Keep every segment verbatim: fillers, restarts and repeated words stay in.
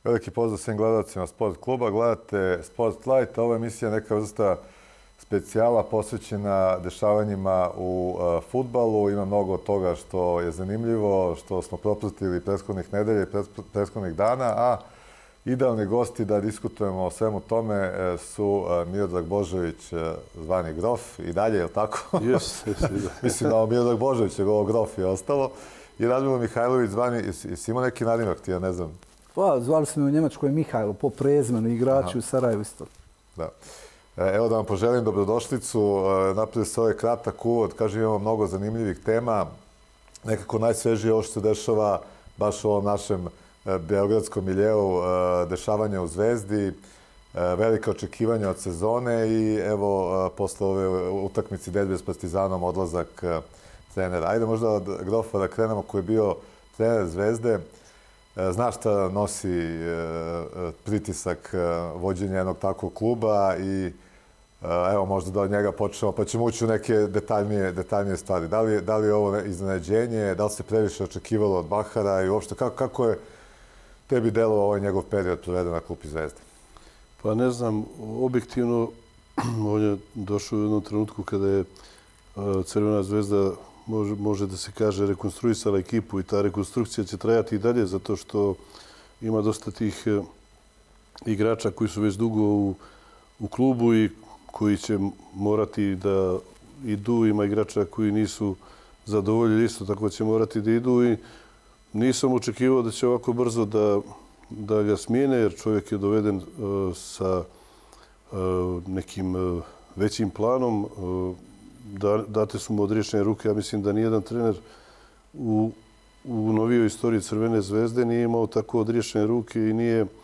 Veliki pozdrav svim gledalcima Sport kluba. Gledate Sport Light. Ova emisija je neka vrsta specijala posvećena dešavanjima u uh, fudbalu. Ima mnogo toga što je zanimljivo, što smo propratili prethodnih nedelja i prethodnih dana, a idealni gosti da diskutujemo o svemu tome su uh, Miodrag Božović, uh, zvani Grof, i dalje, je li tako? Yes, yes, yes. Mislim da Miodrag Božović je ovo Grof i ostalo. I Radmilo Mihajlović, zvani, jesi imao neki nadimak ti, ja ne znam? Pa, zvali su me u Njemačkoj Mihajlo, po prezimenu, igrači Aha. u Sarajevu isto. Da. Evo da vam poželim dobrodošlicu. Napravio se ovaj kratak uvod. Kažem, imamo mnogo zanimljivih tema. Nekako najsvežije ovo što se dešava baš u ovom našem beogradskom miljeu, dešavanja u Zvezdi, velika očekivanja od sezone i evo, posle ove utakmice derbi s Partizanom, odlazak trenera. Ajde možda od Grofa da krenemo, koji je bio trener Zvezde. Znaš šta nosi pritisak vođenja jednog takvog kluba i evo možda da od njega počnemo, pa ćemo ući u neke detaljnije, detaljnije stvari. Da li, da li je ovo iznenađenje, da li se previše očekivalo od Bahara i uopšte kako, kako je tebi delovao ovaj njegov period proveden na klupi Zvezde? Pa ne znam, objektivno on je došao u jednom trenutku kada je Crvena Zvezda Može, može da se kaže rekonstruisala ekipu i ta rekonstrukcija će trajati i dalje zato što ima dosta tih igrača koji su već dugo u, u klubu i koji će morati da idu. Ima igrača koji nisu zadovoljili isto, tako će morati da idu i nisam očekivao da će ovako brzo da, da ga smijene jer čovjek je doveden uh, sa uh, nekim uh, većim planom. Uh, Da, date su mu odriješene ruke. Ja mislim da nijedan trener u, u novijoj istoriji Crvene Zvezde nije imao tako odriješene ruke i nije e,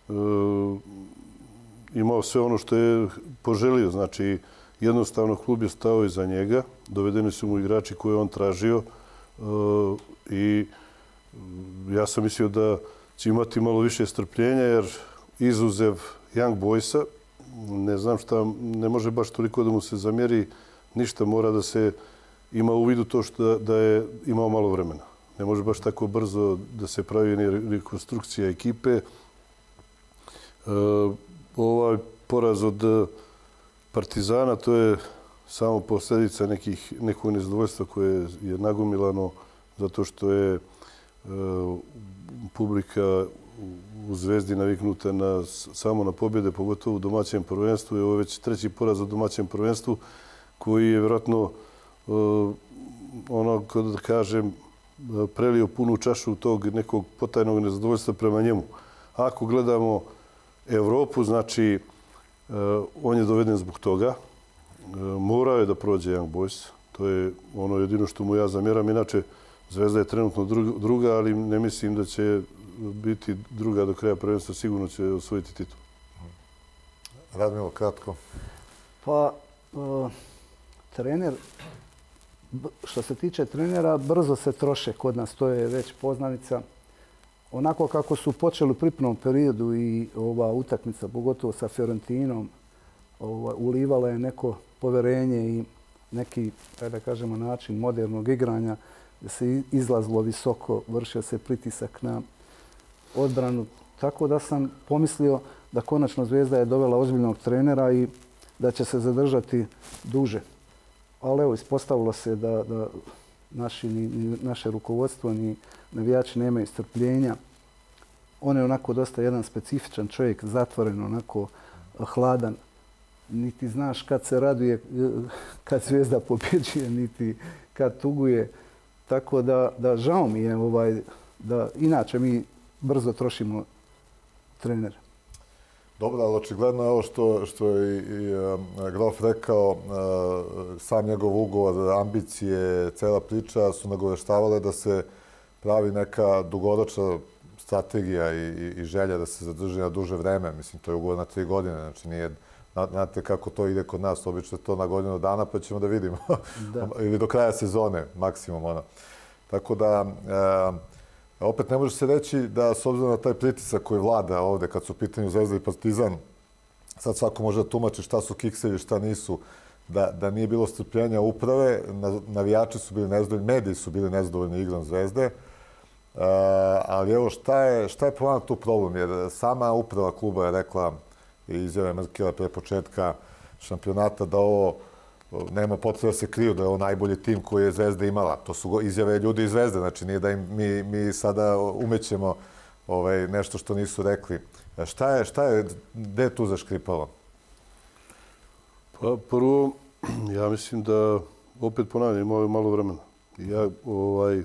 imao sve ono što je poželio. Znači, jednostavno klub je stao iza njega, dovedeni su mu igrači koje on tražio e, i ja sam mislio da će imati malo više strpljenja jer izuzev Young Boysa, ne znam šta, ne može baš toliko da mu se zamjeri. Ništa, mora da se ima u vidu to što da je imao malo vremena. Ne može baš tako brzo da se pravi rekonstrukcija ekipe. E, ovaj poraz od Partizana, to je samo posljedica nekih, nekog nezadovoljstva koje je nagomilano zato što je e, publika u Zvezdi naviknuta na, samo na pobjede, pogotovo u domaćem prvenstvu. Ovo je već treći poraz u domaćem prvenstvu koji je vjerojatno uh, ono, da kažem, prelio punu čašu tog nekog potajnog nezadovoljstva prema njemu. Ako gledamo Evropu, znači uh, on je doveden zbog toga. Uh, morao je da prođe Young Boys. To je ono jedino što mu ja zamjeram. Inače, Zvezda je trenutno druga, ali ne mislim da će biti druga do kraja prvenstva. Sigurno će osvojiti titul. Radmilo, kratko. Pa, uh... trener, što se tiče trenera, brzo se troše kod nas, to je već poznanica. Onako kako su počeli u pripremnom periodu i ova utakmica, pogotovo sa Fiorentinom, ova, ulivala je neko poverenje i neki, da kažemo, način modernog igranja, da se izlazilo visoko, vršio se pritisak na odbranu. Tako da sam pomislio da konačno Zvezda je dovela ozbiljnog trenera i da će se zadržati duže. Ali evo, ispostavilo se da, da naši, ni, naše rukovodstvo ni navijači nemaju strpljenja. On je onako dosta jedan specifičan čovjek, zatvoren, onako hladan. Niti znaš kad se raduje, kad Zvezda pobjeđuje, niti kad tuguje. Tako da, da žao mi je ovaj, da inače mi brzo trošimo trenera. Dobro, ali očigledno je ovo što, što je i uh, Grof rekao, uh, sam njegov ugovor, ambicije, cela priča su nagoveštavale da se pravi neka dugoročna strategija i, i, i želja da se zadrži na duže vreme. Mislim, to je ugovor na tri godine, znači nije, znate kako to ide kod nas, obično to na godinu dana pa ćemo da vidimo. Da. Ili do kraja sezone, maksimum ona. Tako da, uh, opet ne može se reći da s obzirom na taj pritisak koji vlada ovde kad su u pitanju Zvezda i Partizan, sad svako može da tumači šta su kiksevi, šta nisu, da, da nije bilo strpljenja uprave, navijači su bili nezadovoljni, mediji su bili nezadovoljni igrom Zvezde ali evo, šta je, šta je po vama tu problem? Jer sama uprava kluba je rekla i izjave Mrkela pre početka šampionata da ovo nema potrebe da se kriju, da je ovo najbolji tim koji je Zvezda imala. To su izjave ljudi iz Zvezde, znači nije da im mi, mi sada umećemo ovaj, nešto što nisu rekli. Šta je, šta je, gde je tu zaškripalo? Pa prvo, ja mislim da, opet ponavljam, imao je malo vremena. Ja ovaj,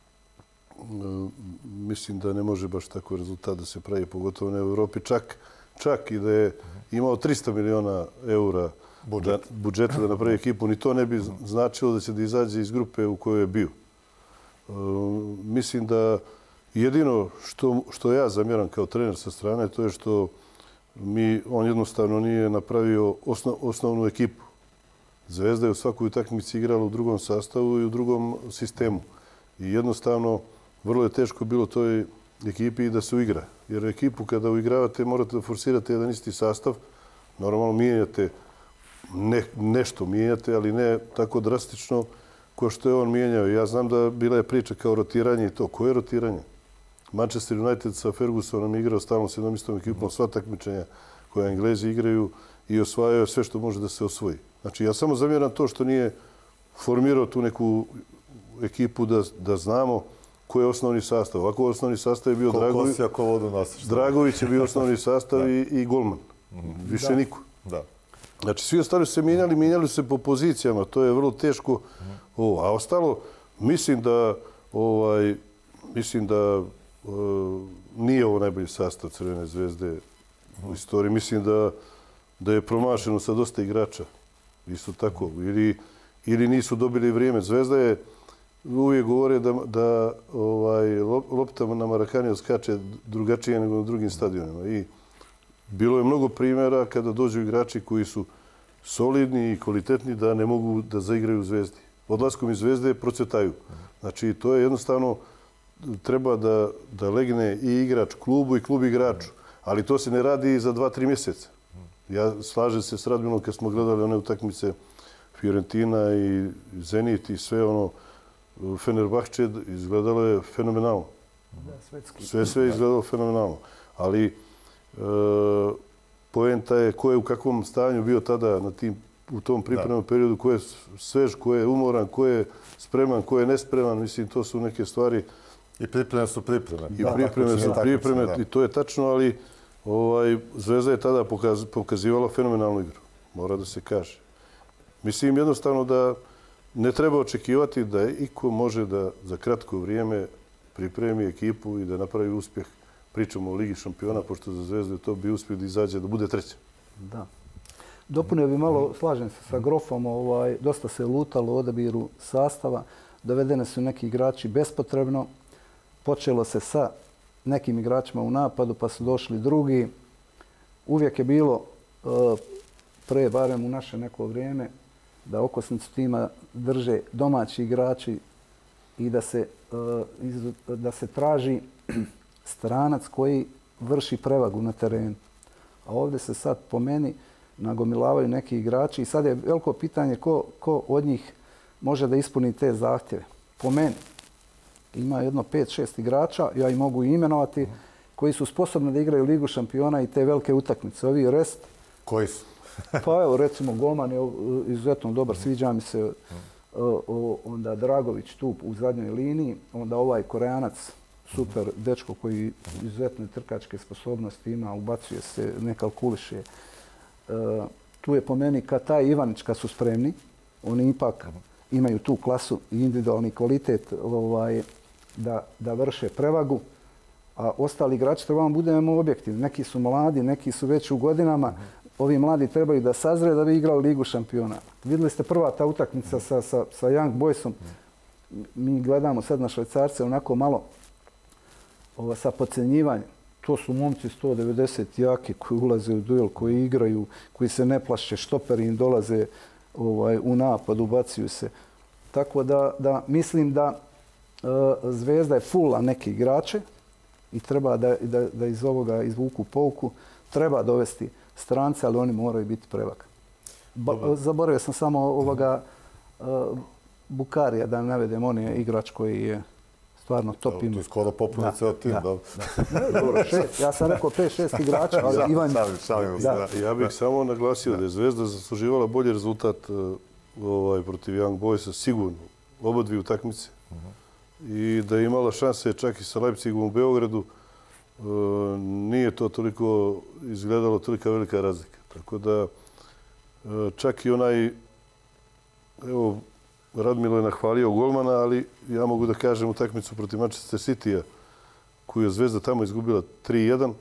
mislim da ne može baš tako rezultat da se pravi, pogotovo na Evropi. Čak, čak i da je imao tristo miliona eura budžet. Da, budžeta da napravi ekipu, ni to ne bi značilo da će da izađe iz grupe u kojoj je bio. E, mislim da jedino što, što ja zamjeram kao trener sa strane, to je što mi, on jednostavno nije napravio osnov, osnovnu ekipu. Zvezda je u svakoj utakmici igrala u drugom sastavu i u drugom sistemu. I jednostavno, vrlo je teško bilo toj ekipi i da se uigra. Jer ekipu kada uigravate morate da forsirate jedan isti sastav. Normalno mijenjate, ne, nešto mijenjate, ali ne tako drastično kao što je on mijenjao. Ja znam da bila je priča kao rotiranje i to. Koje je rotiranje? Manchester United sa Fergusonom igrao stalno s jednom istom ekipom sva takmičenja koje Englezi igraju i osvajaju sve što može da se osvoji. Znači, ja samo zamjeram to što nije formirao tu neku ekipu da, da znamo koji je osnovni sastav. Ovako osnovni sastav je bio Dragović. Ko vodu nosiš? Dragović je bio osnovni sastav i, i golman. Više da. Niko. Da. Znači, svi ostali su se mijenjali, mijenjali su se po pozicijama. To je vrlo teško. Ovo. A ostalo, mislim da, ovaj, mislim da uh, nije ovo najbolji sastav Crvene Zvezde u istoriji. Mislim da, da je promašeno sa dosta igrača. Isto tako. Ili, ili nisu dobili vrijeme. Zvezda je, uvijek govore da, da ovaj, lopta na Maracaniju skače drugačije nego na drugim stadionima. I bilo je mnogo primjera kada dođu igrači koji su solidni i kvalitetni da ne mogu da zaigraju u Zvezdi. Odlaskom iz Zvezde procvetaju. Znači, to je jednostavno, treba da, da legne i igrač klubu i klub igraču. Ali to se ne radi za dva, tri mjeseca. Ja slažem se s Radminom kad smo gledali one utakmice Fiorentina i Zenit i sve ono, Fenerbahče, izgledalo je fenomenalno. Sve sve izgledalo fenomenalno. Ali e, poenta je ko je u kakvom stanju bio tada na tim, u tom pripremnom periodu, ko je svež, ko je umoran, ko je spreman, ko je nespreman. Mislim, to su neke stvari. I pripreme su pripreme. I pripreme su pripreme, i to je tačno, ali ovaj, Zvezda je tada pokaz, pokazivala fenomenalnu igru. Mora da se kaže. Mislim jednostavno da ne treba očekivati da iko može da za kratko vrijeme pripremi ekipu i da napravi uspjeh. Pričamo o Ligi šampiona, pošto za Zvezdu to bi uspio da izađe, da bude treća. Da. Dopunio bi malo, slažem se sa Grofom, ovaj, dosta se lutalo u odabiru sastava. Dovedene su neki igrači bespotrebno. Počelo se sa nekim igračima u napadu, pa su došli drugi. Uvijek je bilo, pre barem u naše neko vrijeme, da okosnicu tima drže domaći igrači i da se, da se traži stranac koji vrši prevagu na terenu. A ovdje se sad po meni nagomilavaju neki igrači i sad je veliko pitanje ko, ko od njih može da ispuni te zahtjeve. Po meni ima jedno pet šest igrača, ja ih mogu imenovati, koji su sposobni da igraju Ligu šampiona i te velike utakmice. Ovi rest. Koji su? Pa evo, recimo, golman je izuzetno dobar, sviđa mi se onda Dragović tu u zadnjoj liniji, onda ovaj Koreanac, super dečko koji izuzetne trkačke sposobnosti ima, ubacuje se, ne kalkuliše. Tu je po meni Kataj i Ivanić kad su spremni, oni ipak imaju tu klasu i individualni kvalitet ovaj, da, da vrše prevagu, a ostali igrači trebamo budemo objektivni. Neki su mladi, neki su već u godinama. Ovi mladi trebaju da sazre da bi igrali Ligu šampiona. Vidjeli ste prva ta utakmica sa, sa, sa Young Boysom. Mi gledamo sad na Švajcarce onako malo ova, sa podcenjivanjem. To su momci sto devedeset jaki koji ulaze u duel, koji igraju, koji se ne plaše, štoperi im dolaze ovaj, u napad, ubacuju se. Tako da, da mislim da e, Zvezda je fulla neke igrače i treba da, da, da iz ovoga izvuku pouku. Treba dovesti strance, ali oni moraju biti prevak. Ba, zaboravio sam samo ovoga uh, Bukarija, da navedem, on je igrač koji je stvarno top ima. To je skoro popuna ceo tim. Ja sam rekao pet šest igrača, ali Ivan... Ja bih samo naglasio da je Zvezda zasluživala bolji rezultat protiv Young Boysa, sigurno, oba dvije utakmice. I da je imala šanse čak i sa Leipzigom u Beogradu, nije to toliko izgledalo tolika velika razlika. Tako da čak i onaj, evo, Radmilo je nahvalio golmana, ali ja mogu da kažem utakmicu protiv Manchester City-a, koju je Zvezda tamo izgubila tri jedan.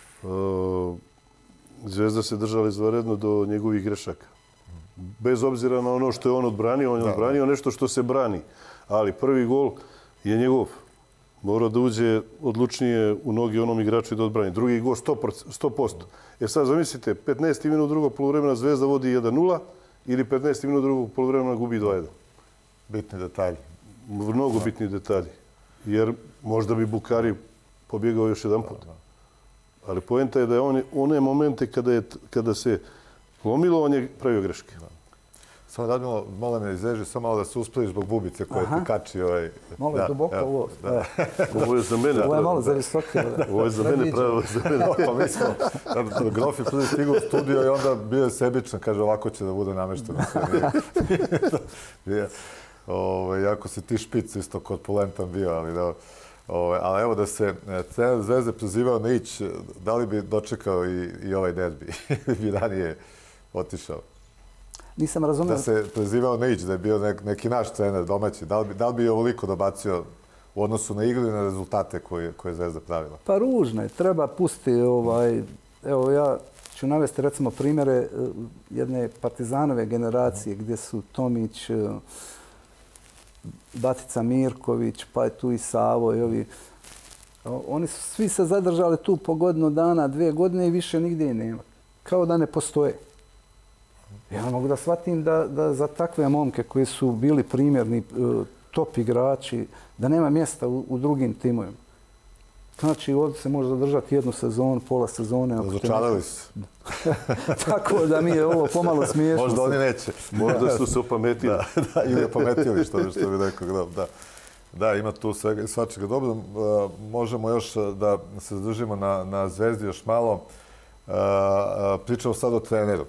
Zvezda se držala izvanredno do njegovih grešaka. Bez obzira na ono što je on odbranio, on je odbranio nešto što se brani. Ali prvi gol je njegov. Mora da uđe odlučnije u nogi onom igraču i da odbrani. Drugi gol sto posto. Jer sad zamislite, petnaesti minut drugog poluvremena Zvezda vodi jedan nula ili petnaesti minut drugog poluvremena gubi dva jedan. Bitni detalji. Mnogo bitni detalji. Jer možda bi Bukari pobjegao još jedan put. Ali poenta je da je on one momente kada se lomilo, on je pravio greške. Samo Radmilo, molim me izveži, samo malo da se uspraviš zbog bubice koje ti kači. Malo je duboko ovo. Ovo je za mene. Ovo je malo za visoke. Ovo je za mene pravo. Pa mi smo, Grof je prvi stigao u studio i onda bio je sebičan. Kaže, ovako će da bude namešteno. Jako si ti špic isto kod Polentan bio, ali da... Ali evo da se trener Zvezde pozivao na ić, da li bi dočekao i ovaj derbi? Ili bi ranije otišao? Nisam razumio. Da se pozivao na ić, da je bio neki naš trener domaći. Da li bi ovoliko dobacio u odnosu na igru i na rezultate koje je Zvezda pravila? Pa ružno je. Treba pustiti... Evo ja ću navesti recimo primjere jedne Partizanove generacije gdje su Tomić, Batica Mirković, pa je tu i Savo i ovi. Oni su svi se zadržali tu po godinu dana, dvije godine i više nigdje i nema. Kao da ne postoje. Ja mogu da shvatim da za takve momke koji su bili primjerni top igrači, da nema mjesta u drugim timovima. Znači, ovdje se može zadržati jednu sezonu, pola sezone. Razočarali su. Tako da mi je ovo pomalo smiješno. Možda oni neće. Možda su se opametili. Da, ili opametili, što bi rekao. Da, ima tu svačega. Dobro, možemo još da se zadržimo na Zvezdi još malo. Pričamo sad o treneru.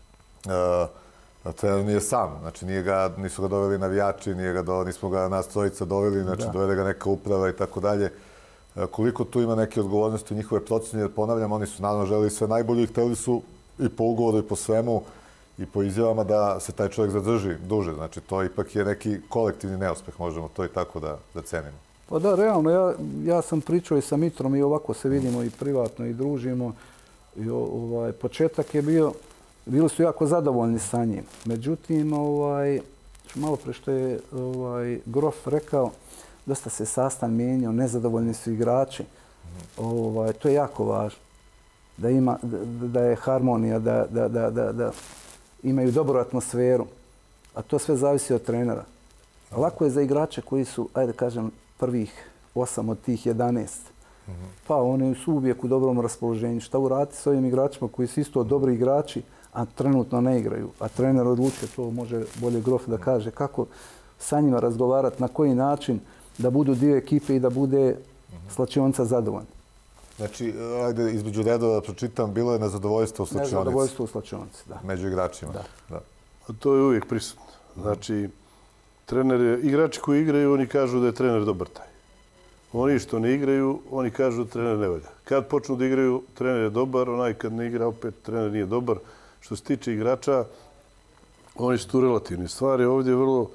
Trener nije sam, znači nisu ga doveli navijači, nismo ga nas trojica doveli, znači dovede ga neka uprava i tako dalje. Koliko tu ima neke odgovornosti u njihove procene, jer ponavljam, oni su naravno želeli sve najbolje i hteli su i po ugovoru i po svemu i po izjavama da se taj čovjek zadrži duže. Znači, to ipak je neki kolektivni neuspeh, možemo to i tako da cenimo. Pa da, realno, ja sam pričao i sa Mitrom i ovako se vidimo i privatno i družimo. Početak je bio, bili su jako zadovoljni sa njim. Međutim, malo pre što je Grof rekao, dosta se sastan mijenjao, nezadovoljni su igrači. To je jako važno. Da je harmonija, da imaju dobru atmosferu. A to sve zavisi od trenera. Lako je za igrače koji su, ajde kažem, prvih osam od tih jedanaest. Pa oni su uvijek u dobrom raspoloženju. Šta uraditi s ovim igračima koji su isto dobri igrači, a trenutno ne igraju? A trener odlučuje, to može bolje Grof da kaže, kako sa njima razgovarati, na koji način da budu dio ekipe i da bude slačionica zadovoljna. Znači, ajde, između redova da pročitam, bilo je nezadovoljstvo u slačionici. Nezadovoljstvo u slačionici, da. Među igračima. Da. To je uvijek prisutno. Znači, igrači koji igraju, oni kažu da je trener dobar taj. Oni što ne igraju, oni kažu da trener ne valja. Kad počnu da igraju, trener je dobar, onaj kad ne igra, opet trener nije dobar. Što se tiče igrača, oni su tu relativne stvari. Ovdje je vrlo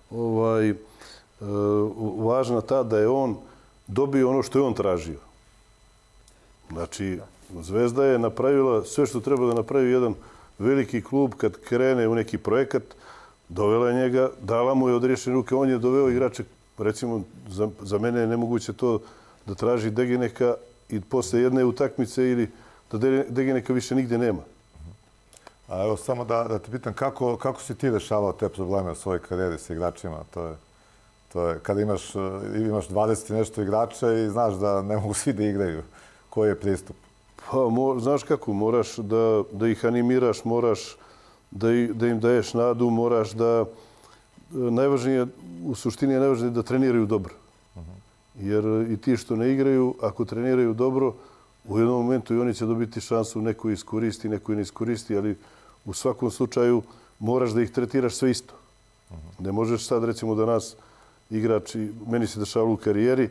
važna ta da je on dobio ono što je on tražio. Znači, Zvezda je napravila sve što treba da napravi jedan veliki klub kad krene u neki projekat, dovela je njega, dala mu je odriješene ruke, on je doveo igrače, recimo, za mene je nemoguće to da traži Degeneka i posle jedne utakmice ili da Degeneka više nigdje nema. A evo, samo da te pitam, kako si ti rešavao te probleme u svojoj karijeri sa igračima? To je kada imaš dvadeset i nešto igrača i znaš da ne mogu svi da igraju. Koji je pristup? Pa, znaš kako, moraš da ih animiraš, moraš da im daješ nadu, moraš da... Najvažnije, u suštini je najvažnije da treniraju dobro. Jer i ti što ne igraju, ako treniraju dobro, u jednom momentu i oni će dobiti šansu, neko iskoristi, neko ne iskoristi, ali u svakom slučaju moraš da ih tretiraš sve isto. Ne možeš sad, recimo, da nas igrači, meni se dešavalo u karijeri,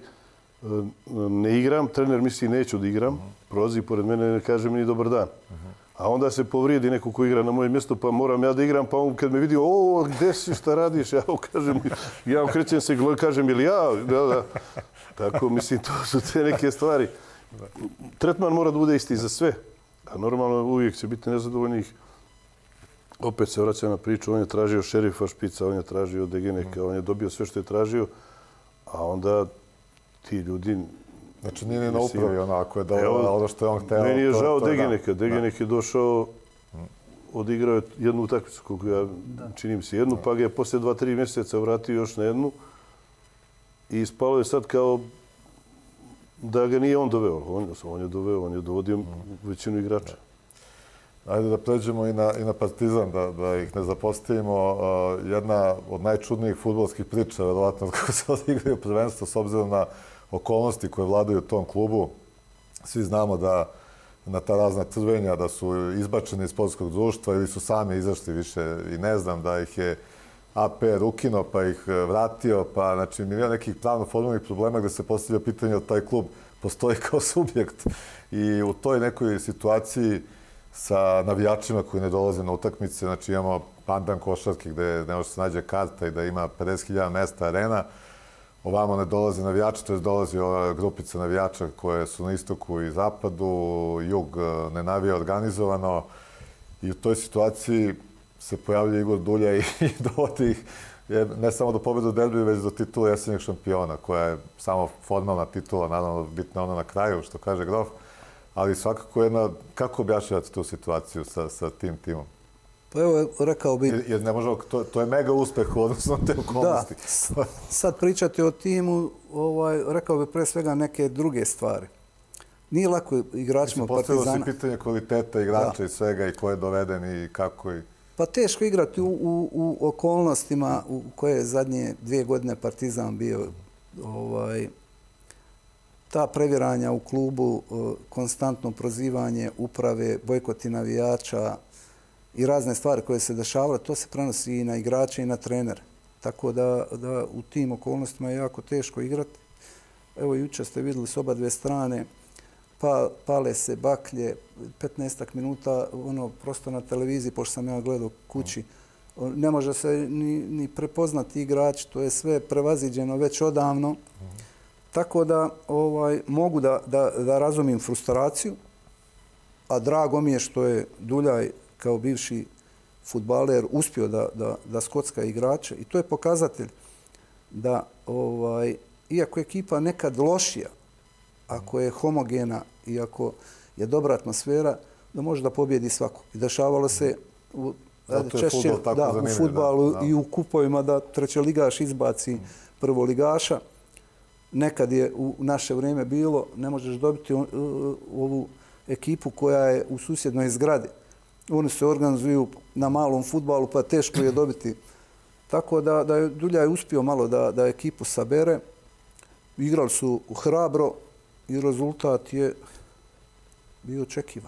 ne igram, trener misli neću da igram, prolazi pored mene, ne kaže mi ni dobar dan. A onda se povrijedi neko ko igra na moje mjesto, pa moram ja da igram, pa on kad me vidi, o, gde si, šta radiš? Ja kažem, ja okrećem se, kažem, ili ja? Da, da. Tako, mislim, to su te neke stvari. Tretman mora da bude isti za sve. A normalno uvijek će biti nezadovoljnih. Opet se vraća na priču, on je tražio Šerifa Špica, on je tražio Degeneka, on je dobio sve što je tražio, a onda ti ljudi... Znači nije ni na upravi onako je dobro, ono što je on hteo... Meni je žao Degeneka. Degenek je došao, odigrao je jednu utakmicu, koliko ja činim se jednu, pa ga je poslije dva, tri mjeseca vratio još na jednu i ispalo je sad kao da ga nije on doveo. On je doveo, on je dovodio većinu igrača. Ajde da pređemo i na, i na Partizan, da, da ih ne zapostavimo. Uh, jedna od najčudnijih fudbalskih priča, verovatno, kako se odigraju prvenstvo, s obzirom na okolnosti koje vladaju u tom klubu. Svi znamo da na ta razna trvenja, da su izbačeni iz sportskog društva ili su sami izašli više i ne znam, da ih je A P R ukinuo pa ih vratio, pa znači milion nekih pravno-formalnih problema gde se postavlja pitanje da taj klub postoji kao subjekt. I u toj nekoj situaciji sa navijačima koji ne dolaze na utakmice, znači imamo pandan košarke gde ne može se nađe karta i da ima pedeset hiljada mesta arena, ovamo ne dolaze navijači, to je dolazi ova grupica navijača koje su na istoku i zapadu, jug ne navija organizovano i u toj situaciji se pojavlja Igor Dulja i dovodi ih ne samo do pobjede u derbiju, već do titula jesenjeg šampiona, koja je samo formalna titula, naravno bitna ona na kraju, što kaže Grof, ali svakako jedna, kako objašnjavate tu situaciju sa, sa tim timom? Pa evo, rekao bi... Jer, jer ne možemo, to, to je mega uspeh u odnosu na te okolnosti. Da, sad pričati o timu, ovaj, rekao bi pre svega neke druge stvari. Nije lako igračima Partizana... Postavilo se pitanje kvaliteta igrača da. I svega i ko je doveden i kako i... Pa teško igrati u, u, u okolnostima u koje je zadnje dvije godine Partizan bio. Ovaj, ta previranja u klubu, konstantno prozivanje uprave, bojkoti navijača i razne stvari koje se dešavale, to se prenosi i na igrače i na trenere. Tako da, da u tim okolnostima je jako teško igrati. Evo, jučer ste vidjeli s oba dve strane, pa pale se baklje, petnaestak minuta, ono, prosto na televiziji, pošto sam ja gledao kući, ne može se ni, ni prepoznati igrač, to je sve prevaziđeno već odavno. Tako da ovaj, mogu da, da, da razumijem frustraciju, a drago mi je što je Duljaj kao bivši fudbaler uspio da, da, da skocka igrače i to je pokazatelj da, ovaj, iako je ekipa nekad lošija, ako je homogena i ako je dobra atmosfera, da može da pobjedi svako. I dešavalo se u, češće da, u fudbalu da, da. I u kupovima da trećeligaš izbaci prvoligaša. Nekad je u naše vrijeme bilo, ne možeš dobiti ovu ekipu koja je u susjednoj zgradi. Oni se organizuju na malom fudbalu, pa teško je dobiti. Tako da, da je Duljaj uspio malo da, da ekipu sabere. Igrali su hrabro i rezultat je bio očekivan.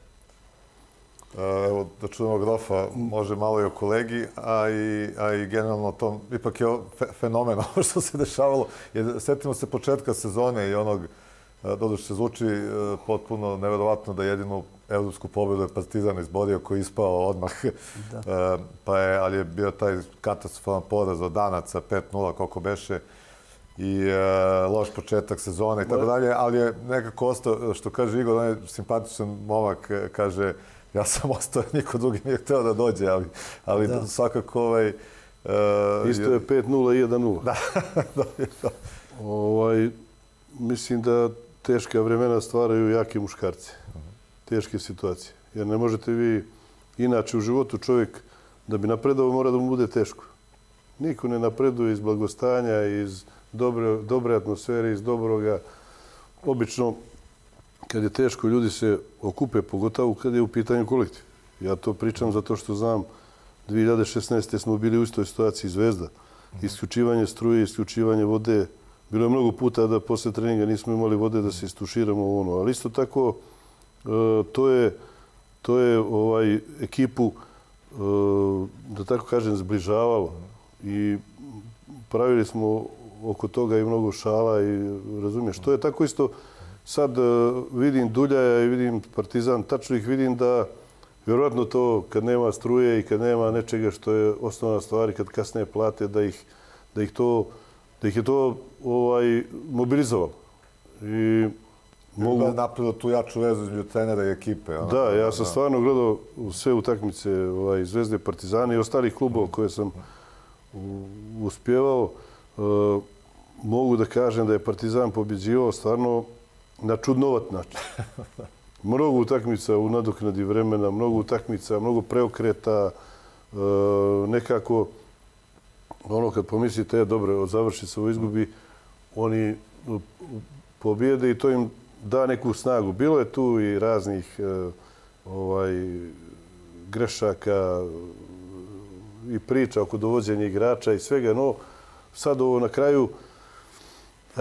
Evo, da čujemo Grofa, može malo i o kolegi, a i, a i generalno tom, ipak je fenomen ovo što se dešavalo. Jer, sjetimo se početka sezone i onog, doduše zvuči potpuno neverovatno da jedinu evropsku pobjedu je Partizan izborio koji je ispao odmah. Da. Pa je, ali je bio taj katastrofalan poraz od Danaca, pet nula koliko beše i e, loš početak sezone i tako dalje, ali je nekako ostao, što kaže Igor, on je simpatičan momak, kaže ja sam ostao, niko drugi nije hteo da dođe, ali, ali da. Svakako ovaj... Uh, Isto je pet nula i jedan nula. Da, da, da. Ovaj, mislim da teška vremena stvaraju jake muškarce. Teške situacije. Jer ne možete vi, inače u životu čovjek da bi napredao mora da mu bude teško. Niko ne napreduje iz blagostanja, iz dobre, dobre atmosfere, iz dobroga. Obično, kad je teško, ljudi se okupe, pogotovo kad je u pitanju kolektiv. Ja to pričam zato što znam, dvije hiljade šesnaeste. smo bili u istoj situaciji Zvezda. Isključivanje struje, isključivanje vode, bilo je mnogo puta da posle treninga nismo imali vode da se istuširamo u ono. Ali isto tako, to je, to je ovaj, ekipu, da tako kažem, zbližavalo. I pravili smo oko toga i mnogo šala i razumiješ. To je tako isto, sad vidim Duljaja i vidim Partizan, tačno ih vidim da vjerojatno to kad nema struje i kad nema nečega što je osnovna stvar i kad kasnije plate da ih, da ih, to, da ih je to ovaj, mobilizovalo. I mogu da napravio tu jaču vezu između trenera i ekipe. Ono, da, ja sam da. stvarno gledao sve utakmice ovaj, Zvezde, Partizana i ostalih klubova koje sam uspjevao. E, mogu da kažem da je Partizan pobjeđivao stvarno na čudnovat način. Mnogo utakmica u nadoknadi vremena, mnogo utakmica, mnogo preokreta, e, nekako ono kad pomislite, dobro, završi se ovo izgubi, oni pobjede i to im da neku snagu. Bilo je tu i raznih e, ovaj, grešaka i priča oko dovođenja igrača i svega, no sad ovo na kraju e,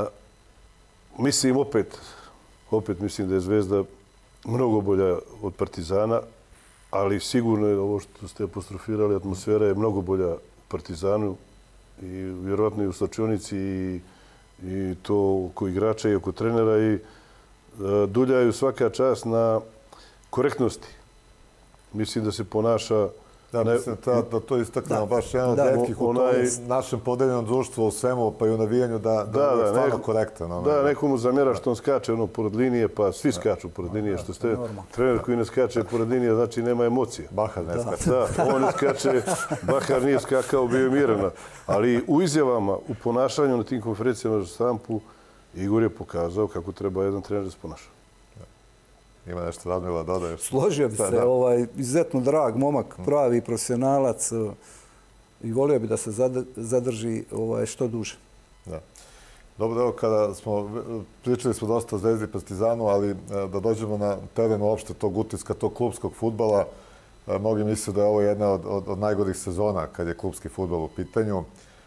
mislim opet, opet mislim da je Zvezda mnogo bolja od Partizana, ali sigurno je ovo što ste apostrofirali, atmosfera je mnogo bolja u Partizanu i vjerovatno i u slačionici i, i to oko igrača i oko trenera i e, Duljaju svaka čast na korektnosti. Mislim da se ponaša... Da, mislim da, da to istaknemo baš jedan od retkih u onaj... našem podeljenom društvu u svemu, pa i u navijanju, da, da, da, da je stvarno neko, korektan. Onaj. Da, nekomu zamjera što on skače ono, pored linije, pa svi skaču pored linije. Što ste trener koji ne skače pored linije, znači nema emocije. Bahar ne skače. Da, on ne skače, Bahar nije skakao, bio je miran. Ali u izjavama, u ponašanju na tim konferencijama za štampu, Igor je pokazao kako treba jedan trener da se ponaša. Ima nešto Radmila dodaješ? Složio bi se, da. ovaj, izuzetno drag momak, pravi profesionalac i volio bi da se zadrži ovaj, što duže. Da. Dobro, evo kada smo, pričali smo dosta o Zvezdi i Partizanu, ali da dođemo na teren uopšte tog utiska, tog klubskog fudbala, mnogi misle da je ovo jedna od, od, od najgorih sezona kad je klubski fudbal u pitanju.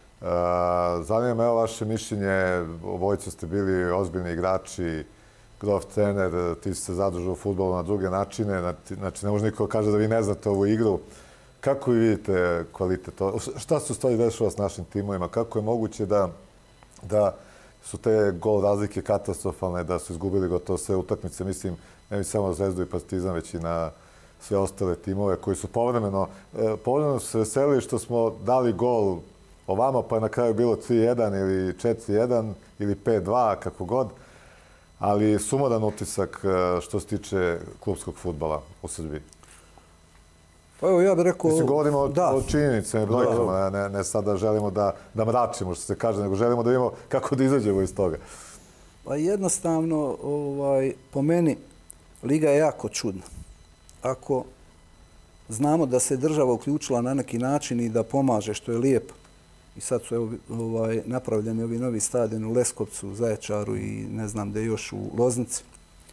Zanima me evo vaše mišljenje, obojica ste bili ozbiljni igrači, Grof trener, ti si se zadržao u fudbalu na druge načine, znači ne može niko kaže da vi ne znate ovu igru. Kako vi vidite kvalitet? Šta se u stvari dešava s našim timovima? Kako je moguće da, da su te gol razlike katastrofalne, da su izgubili gotovo sve utakmice? Mislim, ne mi samo Zvezdu i Partizan, već i na sve ostale timove koji su povremeno, povremeno se veselili što smo dali gol ovamo, pa je na kraju bilo tri jedan ili četiri jedan ili pet dva, kako god. Ali sumoran utisak što se tiče klubskog fudbala u Srbiji. Pa evo, ja bih rekao... Mislim, govorimo o, o činjenice, ne brojkama, ne, ne sad da želimo da, da mračimo, što se kaže, nego želimo da vidimo kako da izađemo iz toga. Pa jednostavno, ovaj, po meni, Liga je jako čudna. Ako znamo da se država uključila na neki način i da pomaže, što je lijepo, i sad su ovaj, napravljeni ovi novi stadioni u Leskovcu, u Zaječaru i ne znam gdje još u Loznici.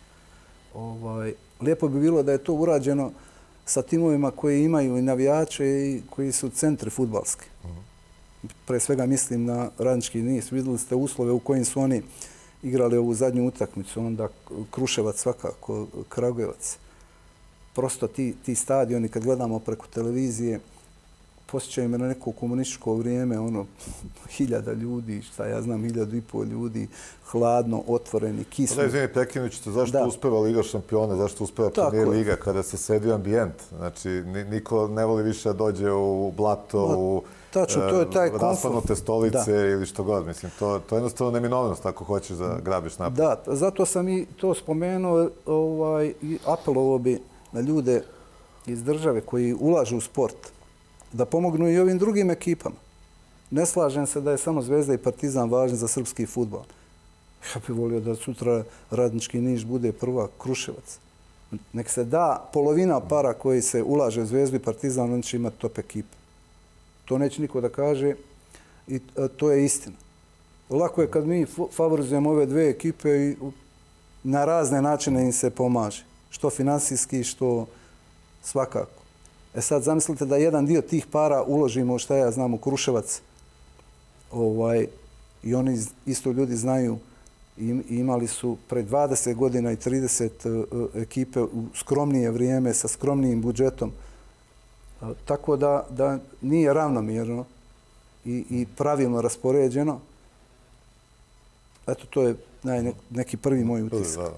Ovaj, lijepo bi bilo da je to urađeno sa timovima koji imaju i navijače i koji su centri fudbalski. Pre svega mislim na Radnički niz. Vidjeli ste uslove u kojim su oni igrali ovu zadnju utakmicu, onda Kruševac svakako, Kragujevac. Prosto ti, ti stadioni kad gledamo preko televizije, posjećaju me na neko komunističko vrijeme, ono, hiljada ljudi, šta ja znam, hiljadu i pol ljudi, hladno, otvoreni, kisli. Da, izvini, prekinućete, zašto uspeva Liga šampiona, zašto uspeva Premier Liga kada se sedi ambijent? Znači, niko ne voli više da dođe u blato, u raspadnute stolice ili što god. Mislim, to, to je jednostavno neminovnost ako hoćeš da grabiš napad. Da, zato sam i to spomenuo ovaj, i apelovao bi na ljude iz države koji ulažu u sport, da pomognu i ovim drugim ekipama. Ne slažem se da je samo Zvezda i Partizan važni za srpski fudbal. Ja bih volio da sutra Radnički Niš bude prvak, Kruševac. Nek se da polovina para koji se ulaže u Zvezdu i Partizan, on će imati top ekipe. To neće niko da kaže i to je istina. Lako je kad mi favorizujemo ove dve ekipe i na razne načine im se pomaže. Što finansijski, što svakako. E sad zamislite da jedan dio tih para uložimo, šta ja znam, u Kruševac, ovaj, I oni isto ljudi znaju i imali su pre dvadeset godina i trideset ekipe u skromnije vrijeme sa skromnijim budžetom. Tako da, da nije ravnomjerno i, i pravilno raspoređeno. Eto, to je naj, neki prvi moj utisak.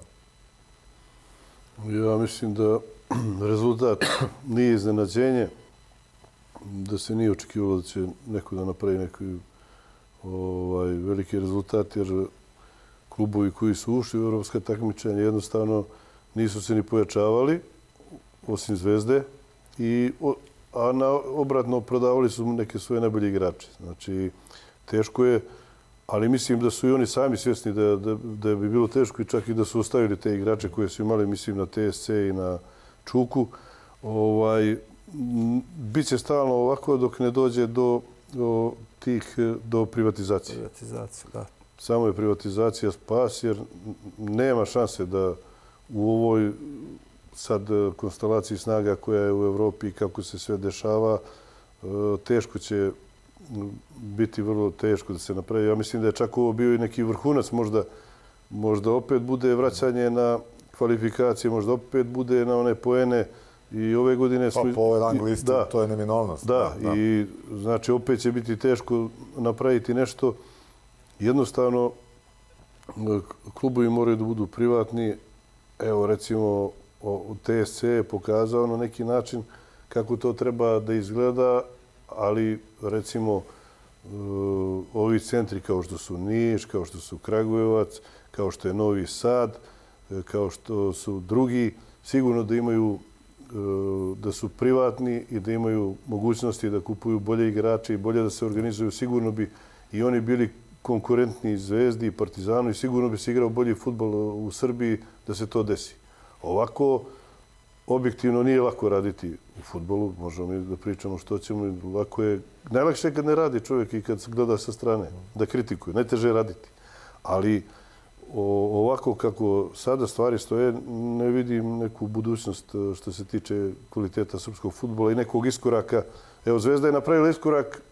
Ja mislim da rezultat nije iznenađenje, da se nije očekivalo da će neko da napravi neki ovaj, veliki rezultat, jer klubovi koji su ušli u evropska takmičenja jednostavno nisu se ni pojačavali, osim Zvezde, i, a na, obratno prodavali su neke svoje najbolje igrače. Znači, teško je, ali mislim da su i oni sami svjesni da, da, da bi bilo teško i čak i da su ostavili te igrače koje su imali, mislim, na T S C i na Čuku. Ovaj, biće stalno ovako dok ne dođe do, do tih, do privatizacije. Privatizacija, da. Samo je privatizacija spas, jer nema šanse da u ovoj sad konstelaciji snaga koja je u Evropi i kako se sve dešava, teško će biti vrlo teško da se napravi. Ja mislim da je čak ovo bio i neki vrhunac, možda, možda opet bude vraćanje na kvalifikacije, možda opet bude na one poene. I ove godine smo... Pa po ovoj rang listi da, to je neminovnost. Da, da, i znači opet će biti teško napraviti nešto. Jednostavno, klubovi moraju da budu privatni. Evo, recimo, T S C je pokazao na neki način kako to treba da izgleda, ali, recimo, ovi centri kao što su Niš, kao što su Kragujevac, kao što je Novi Sad, kao što su drugi, sigurno da imaju da su privatni i da imaju mogućnosti da kupuju bolje igrače i bolje da se organizuju, sigurno bi i oni bili konkurentni Zvezdi i Partizanu i sigurno bi se igrao bolji fudbal u Srbiji da se to desi. Ovako, objektivno nije lako raditi u fudbalu, možemo mi da pričamo što ćemo, lako je, najlakše je kad ne radi čovjek i kad gleda sa strane, da kritikuje, najteže je raditi. Ali ovako kako sada stvari stoje, ne vidim neku budućnost što se tiče kvaliteta srpskog fudbala i nekog iskoraka. Evo, Zvezda je napravila iskorak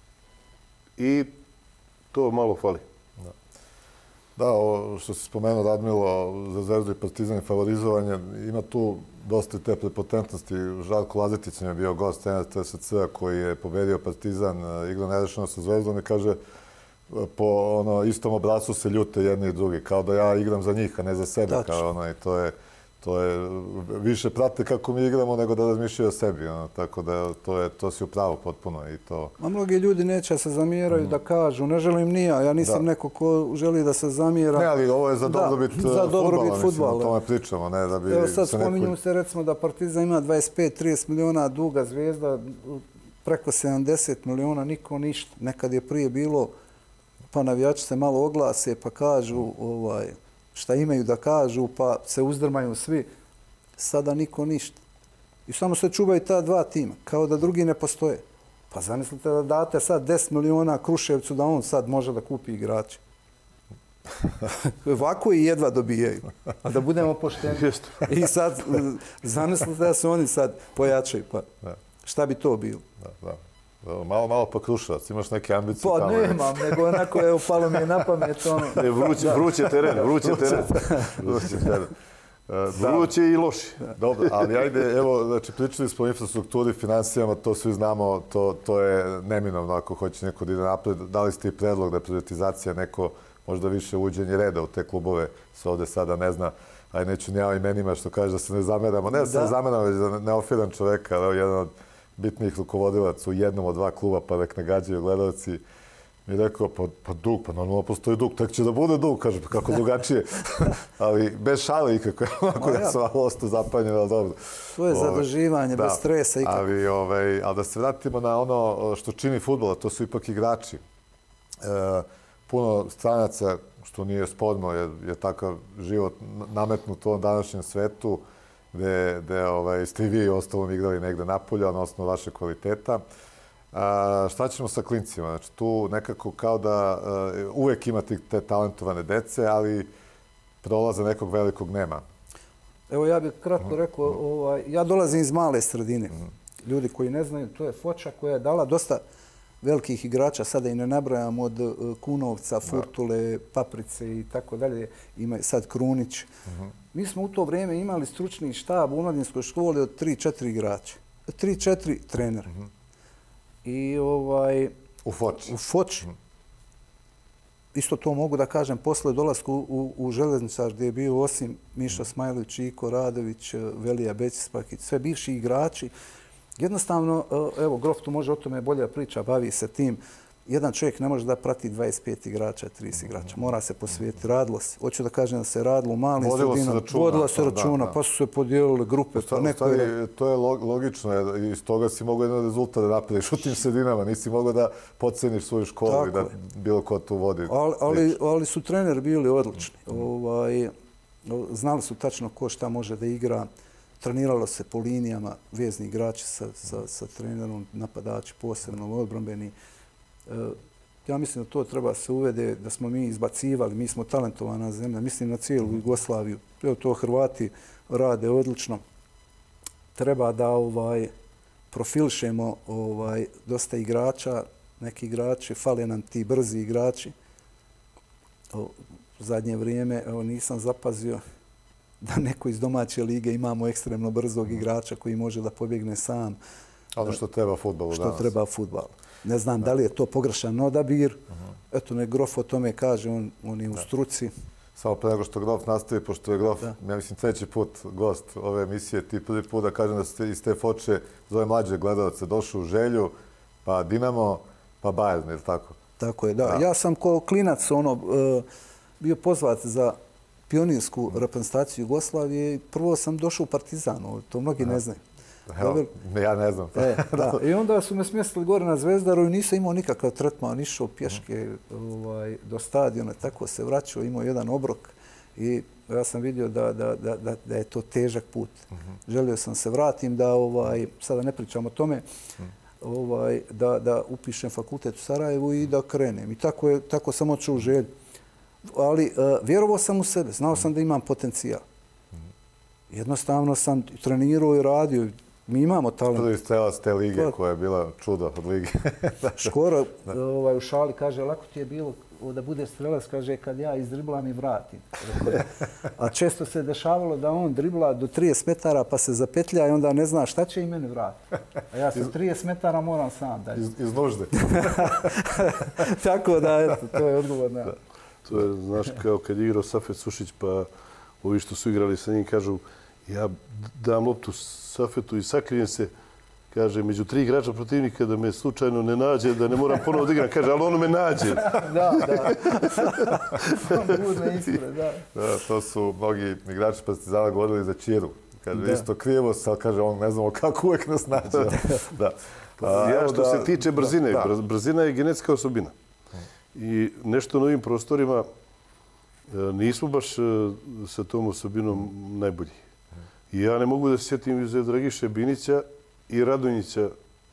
i to malo fali. Da, da, ovo što se spomenuo Radmilo za Zvezdu i Partizan i favorizovanje, ima tu dosta te prepotentnosti. Žarko Lazetić je bio gost trener T S C-a koji je pobedio Partizan, igrao nerešeno sa Zvezdom i kaže po ono istom obrascu se ljute jedni i drugi, kao da ja igram za njih, a ne za sebe. Kao, ono, i to je, to je više prate kako mi igramo nego da razmišljaju o sebi. Ono, tako da to, je, to si upravo potpuno. I to... A mnogi ljudi neće se zamjeraju mm. da kažu, ne želim ni ja, ja nisam da. neko ko želi da se zamjera. Ne, ali ovo je za dobrobit fudbala, mislim, o tome pričamo. Ne, da bi Evo sad se spominju neko... se recimo da Partizan ima dvadeset pet do trideset miliona duga, Zvezda preko sedamdeset miliona, niko ništa. Nekad je prije bilo pa navijači se malo oglase, pa kažu ovaj, šta imaju da kažu, pa se uzdrmaju svi. Sada niko ništa. I samo se čuvaju ta dva tima, kao da drugi ne postoje. Pa zamislite da date sad deset miliona Kruševcu da on sad može da kupi igrače. Ovako i jedva dobijaju. A da budemo pošteni. I sad zamislite da se oni sad pojačaju. Pa šta bi to bilo? Da, da. Malo, malo pa Kruševac, imaš neke ambicije pa, tamo? Pa nemam, nego onako je upalo mi je na pamet ono... Ne, vruće, vruće teren, vruće teren. Vruće teren. Vruće i loši. Dobro, ali ajde, evo, znači, pričali smo o infrastrukturi, finansijama, to svi znamo, to, to je neminovno ako hoće neko da ide napred. Dali ste i predlog da je privatizacija neko možda više uđenje reda u te klubove, se ovde sada ne zna, aj neću ni ja imenima što kaže da se ne zameramo. Ne da se ne zameramo, već da neofiran čoveka, ali jedan od bitnih rukovodilaca u jednom od dva kluba, pa nek ne gađaju gledalci. Mi je rekao, pa, pa dug, pa normalno postoji dug, tek će da bude dug, kaže, kako drugačije. Ali bez šale ikako, ako ja sam malo ostao zapanjen, ali dobro. To je zaduživanje, bez stresa ikako. Ali, ovaj, ali da se vratimo na ono što čini fudbala, to su ipak igrači. E, puno stranaca, što nije sporno, je, je takav život nametnut u ovom današnjem svetu, gde, gde ovaj, ste i vi ostalom igrali negde napolja na osnovu vaše kvaliteta. A, šta ćemo sa klincima? Znači, tu nekako kao da uh, uvek imate te talentovane dece, ali prolaza nekog velikog nema. Evo, ja bih kratko rekao, ovaj, ja dolazim iz male sredine. Ljudi koji ne znaju, to je Foča koja je dala dosta velikih igrača, sada i ne nabrajam, od Kunovca, Furtule, Paprice i tako dalje, ima sad Krunić. Mi smo u to vrijeme imali stručni štab u omladinskoj školi od tri četiri igrača. tri četiri trenera. I ovaj... U Foči. U Foči. Isto to mogu da kažem, posle dolasku u, u Železničar gdje je bio osim Miša Smajlović, Iko Radović, Velija Bećispakić, sve bivši igrači. Jednostavno, evo, Grof tu može o tome bolje priča, bavi se tim. Jedan čovjek ne može da prati dvadeset pet igrača, trideset igrača. Mora se posvijetiti. Radilo se. Hoću da kažem da se radilo u malim sredinama. Vodilo se računa, pa su se podijelile grupe. Pa neko je... To je logično. Iz toga si mogao jedan rezultat da napraviš u tim sredinama. Nisi mogao da podceniš svoju školu i da bilo ko tu vodi. Ali su treneri bili odlični. Znali su tačno ko šta može da igra. Treniralo se po linijama, vezni igrači sa trenerom, napadači posebno, odbrambeni. Ja mislim da to treba se uvede, da smo mi izbacivali, mi smo talentovana zemlja, mislim na cijelu Jugoslaviju. Evo to Hrvati rade odlično. Treba da profilišemo dosta igrača, neki igrači, fale nam ti brzi igrači. U zadnje vrijeme nisam zapazio da neko iz domaće lige imamo ekstremno brzog igrača koji može da pobjegne sam. Ono što treba fudbalu danas. Što treba fudbalu. Ne znam da li je to pogrešan odabir. Eto, nek Grof o tome kaže, on je u struci. Samo pre nego što Grof nastavi, pošto je Grof, ja mislim, treći put gost ove emisije, ti prvi put da kažem da ste iz te Foče za ove mlađe gledalce došli u Želju, pa Dinamo, pa Bayern, je li tako? Tako je, da. Ja sam kao klinac bio pozvat za pionirsku reprezentaciju Jugoslavije i prvo sam došao u Partizan, to mnogi ne znaju. Ja ne znam. I onda su me smjestili gore na Zvezdaru i nisam imao nikakav tretman, išao pješke do stadiona, tako se vraćao, imao jedan obrok i ja sam vidio da je to težak put. Želio sam se vratim da, sada ne pričam o tome, da upišem fakultet u Sarajevu i da krenem. I tako sam otišao u Želju. Ali vjerovao sam u sebe, znao sam da imam potencijal. Jednostavno sam trenirao i radio. Mi imamo talent. Prvi strelac te lige koja je bila čudo od lige. Škoro u šali kaže, lako ti je bilo da bude strelac, kaže, kad ja izdriblam i vratim. A često se dešavalo da on dribla do trideset metara pa se zapetlja i onda ne zna šta će i mene vratiti. A ja sa trideset metara moram sam dalje. Iz nužde. Tako da, eto, to je odgovor na... To je, znaš, kao kad je igrao Safet Sušić, pa ovi što su igrali sa njim kažu, ja dam loptu Safetu i sakrijem se, kaže, među tri igrača protivnika da me slučajno ne nađe, da ne moram ponovo da igram. Kaže, ali ono me nađe. Da, da. Budne ispred, da. Da, to su mnogi igrači Partizana govorili za Čiru. Kaže, isto krijevo se, ali kaže, on ne znamo kako uvijek nas nađe. Da. Ja, što se tiče brzine, brzina je genetska osobina. I nešto na ovim prostorima nismo baš sa tom osobinom najbolji. I ja ne mogu da se sjetim iz Dragiše Binića i Radonjića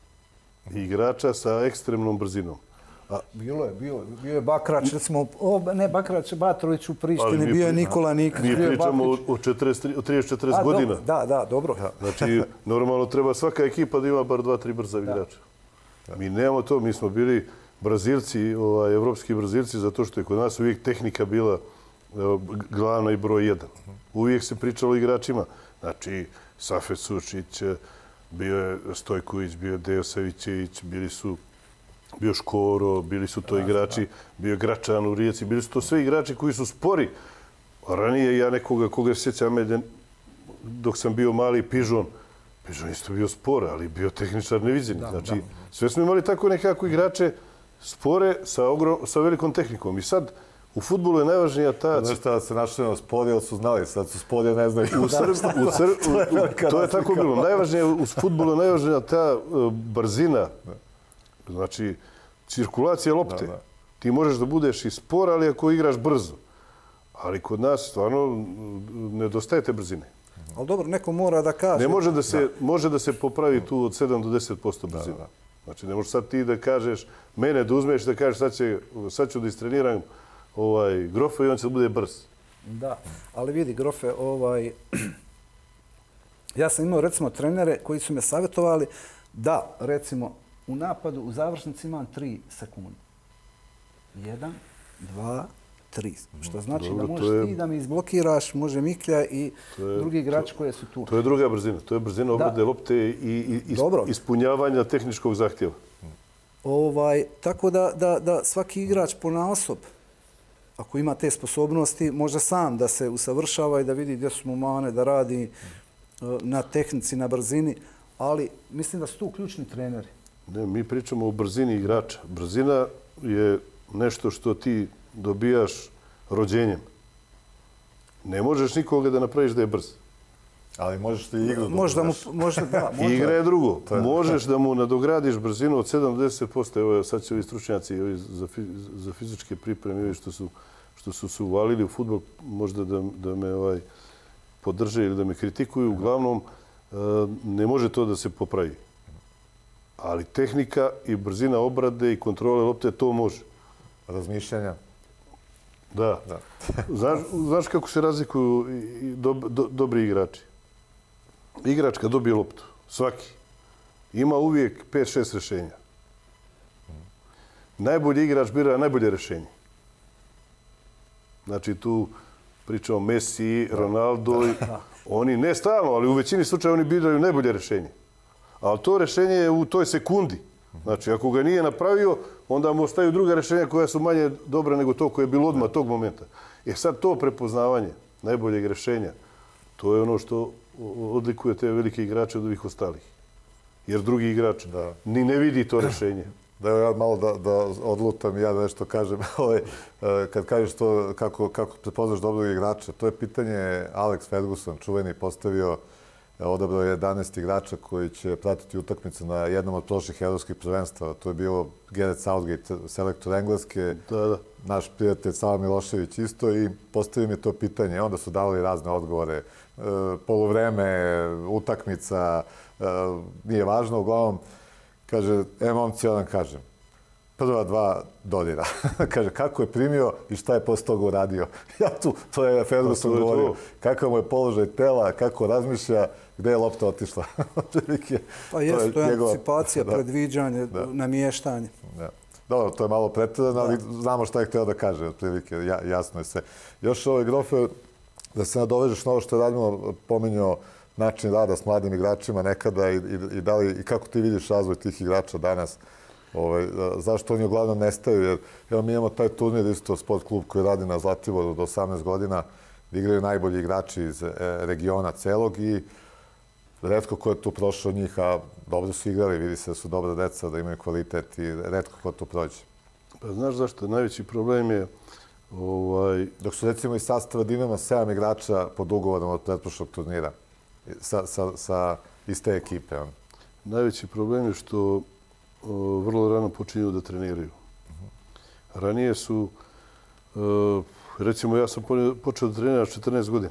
igrača sa ekstremnom brzinom. Bilo je, bilo je. Bio je Bakrač, recimo, ne Bakrač, Batrović u Prištini, bio je Nikola Nikolić. Mi pričamo o trideset četrdeset godina. Da, da, dobro. Znači, normalno treba svaka ekipa da ima bar dva, tri brza igrača. Mi nemamo to, mi smo bili Brazilci, evropski Brazilci, zato što je kod nas uvijek tehnika bila glavna i broj jedan. Uvijek se pričalo o igračima. Znači, Safet Sušić, bio je Stojković, bio je Dejo Savićević, bili su bio Škoro, bili su to igrači, bio je Gračan u Rijeci, bili su to sve igrači koji su spori. Ranije ja nekoga koga se sjećam, dok sam bio mali Pižon, Pižon isto bio spor, ali bio tehničar neviđeni. Znači, sve smo imali tako nekako igrače spore sa velikom tehnikom. I sad, u fudbalu je najvažnija ta... Znaš šta se našli na spolje, ali su znali, sad su spolje, ne znaju. To je tako bilo. U fudbalu je najvažnija ta brzina, znači cirkulacija lopte. Ti možeš da budeš i spor, ali ako igraš brzo. Ali kod nas stvarno nedostaje te brzine. Ali dobro, neko mora da kaže... Ne može da se popravi tu od sedam do deset posto brzina. Znači, ne možeš sad ti da kažeš, mene da uzmeš da kažeš sad ću da istreniram Grofe i on će da bude brz. Da, ali vidi, Grofe, ja sam imao recimo trenere koji su me savjetovali da, recimo, u napadu, u završnici imam tri sekunde. Jedan, dva, tri. Što znači Dobro, da možeš je... ti da mi izblokiraš, može Miklja i je, drugi igrači koji su tu. To je druga brzina. To je brzina obrade lopte i, i is, ispunjavanja tehničkog zahtjeva. Ovaj, tako da, da, da svaki igrač ponaosob, ako ima te sposobnosti, može sam da se usavršava i da vidi gdje su mu mane, da radi na tehnici, na brzini, ali mislim da su tu ključni treneri. Ne, mi pričamo o brzini igrača. Brzina je nešto što ti dobijaš rođenjem. Ne možeš nikoga da napraviš da je brz. Ali možeš ti igru možda mu, možda, da, možda. Igra je drugo. Možeš da mu nadogradiš brzinu od sedam do deset posto. Evo, sad će ovi stručnjaci ovi za, za fizičke pripreme, ovi što su, što su se uvalili u fudbal, možda da, da me ovaj, podrže ili da me kritikuju. Uglavnom, ne može to da se popravi. Ali tehnika i brzina obrade i kontrole lopte, to može. Razmišljanja. Da. da. Znaš, znaš kako se razlikuju do, do, dobri igrači? Igrač kad dobije loptu, svaki, ima uvijek pet šest rješenja. Najbolji igrač bira najbolje rješenje. Znači tu pričamo Messi, Ronaldo, da. Oni ne stalno, ali u većini slučaja oni biraju najbolje rješenje. Ali to rješenje je u toj sekundi. Znači, ako ga nije napravio, onda mu ostaju druga rješenja koja su manje dobra nego to koje je bilo odmah tog momenta. E sad to prepoznavanje najboljeg rješenja, to je ono što odlikuje te velike igrače od ovih ostalih. Jer drugi igrač da. ni ne vidi to rješenje. Da ja malo da, da odlutam i ja da nešto kažem. Kad kažeš to kako, kako prepoznaš dobrog igrača, to je pitanje Alex Ferguson, čuveni, postavio, odabrao je jedanaest igrača koji će pratiti utakmice na jednom od prošlih evropskih prvenstva. To je bilo Gareth Southgate, selektor Engleske, da, da. naš prijatelj Sava Milošević isto i postavio mi to pitanje. Onda su davali razne odgovore. E, poluvreme, utakmica, e, nije važno. Uglavnom, kaže, e, momci, ja vam kažem, prva dva dodira. Kaže, kako je primio i šta je posle toga uradio. Ja tu, to je Ferguson to govorio. Kakav mu je položaj tela, kako razmišlja, gde je lopta otišla. Pa jest, to je anticipacija, da. predviđanje, da. namještanje. Da. Dobro, to je malo pretjerano, ali znamo šta je htio da kaže, otprilike, ja, jasno je sve. Još ovaj Grofe, da se nadovežeš na ovo što je Radmilo pominjao, način rada s mladim igračima nekada i, i, i, da li, i kako ti vidiš razvoj tih igrača danas. Ovaj, zašto oni uglavnom nestaju? Jer evo, mi imamo taj turnir isto sport klub koji radi na Zlatiboru do osamnaest godina. Igraju najbolji igrači iz e, regiona celog i retko ko je tu prošao od njih, a dobro su igrali, vidi se da su dobra deca, da imaju kvalitet i retko ko tu prođe. Pa znaš zašto? Najveći problem je ovaj... dok su recimo iz sastava Dinama sedam igrača pod ugovorom od pretprošlog turnira sa, sa, sa iste ekipe. On. Najveći problem je što o, vrlo rano počinju da treniraju. Ranije su, o, recimo ja sam počeo da trenirao s četrnaest godina,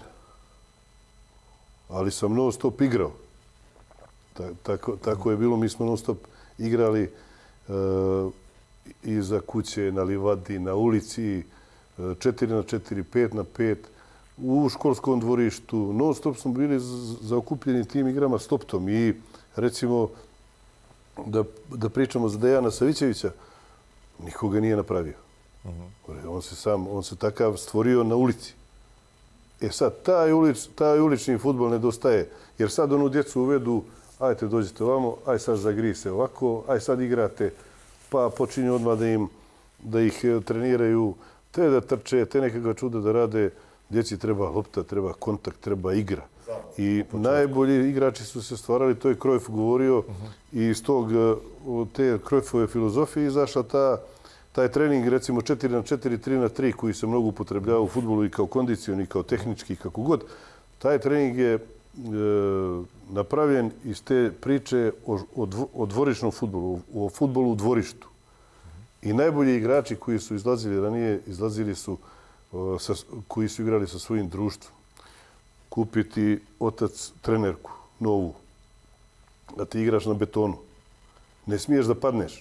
ali sam non stop igrao. Tako, tako je bilo, mi smo non stop igrali o, iza kuće, na livadi, na ulici, četiri na četiri, pet na pet, u školskom dvorištu. Non stop smo bili zaokupljeni tim igrama s loptom i recimo da, da pričamo za Dejana Savićevića, nikoga nije napravio. Uh-huh. On se sam, on se takav stvorio na ulici. E sad, taj, ulič, taj ulični fudbal nedostaje, jer sad onu djecu uvedu, ajte dođite ovamo, aj sad zagri se ovako, aj sad igrate, pa počinju odmah da, im, da ih treniraju, te da trče, te nekakva čuda da rade. Djeci treba lopta, treba kontakt, treba igra. I najbolji igrači su se stvarali, to je Cruyff govorio, uh-huh. i iz tog, te Cruyffove filozofije izašla ta, taj trening, recimo četiri na četiri, tri na tri, koji se mnogo upotrebljava u fudbalu i kao kondicioni, i kao tehnički, kako god. Taj trening je e, napravljen iz te priče o, o, o dvorišnom fudbalu, o fudbalu u dvorištu. I najbolji igrači koji su izlazili ranije, izlazili su Sa, koji su igrali sa svojim društvom. Kupiti otac trenerku, novu, da ti igraš na betonu. Ne smiješ da padneš.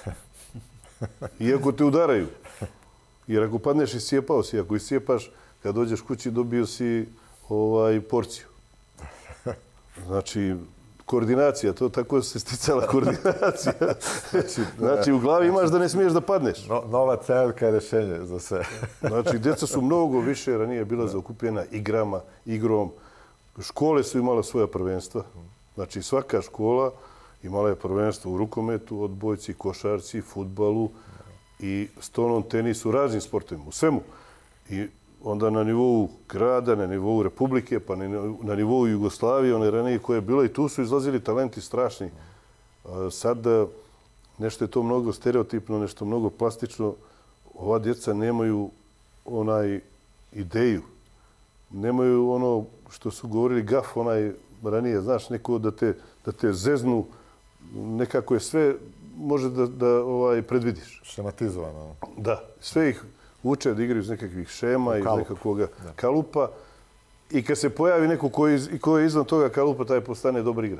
Iako te udaraju. Jer ako padneš, iscijepao si. Ako iscijepaš, kad dođeš kući, dobio si ovaj, porciju. Znači, koordinacija, to tako se sticala koordinacija. Znači, u glavi imaš da ne smiješ da padneš. No, nova celka je rješenje za sve. Znači, djeca su mnogo više ranije bila zaokupljena igrama, igrom. Škole su imala svoja prvenstva. Znači, svaka škola imala je prvenstvo u rukometu, odbojci, košarci, fudbalu i stolnom tenisu, raznim sportovima, u svemu. I onda na nivou grada, na nivou Republike, pa na nivou Jugoslavije, one ranije koje je bilo i tu su izlazili talenti strašni. Sad nešto je to mnogo stereotipno, nešto mnogo plastično. Ova djeca nemaju onaj ideju. Nemaju ono što su govorili gaf, onaj ranije, znaš, neko da te, da te zeznu, nekako je sve, može da, da ovaj, predvidiš. Šematizovano. Da, sve ih uče da igraju iz nekakvih šema, iz nekakvog kalupa. I kad se pojavi neko ko je, ko je izvan toga kalupa, taj postane dobar igrač.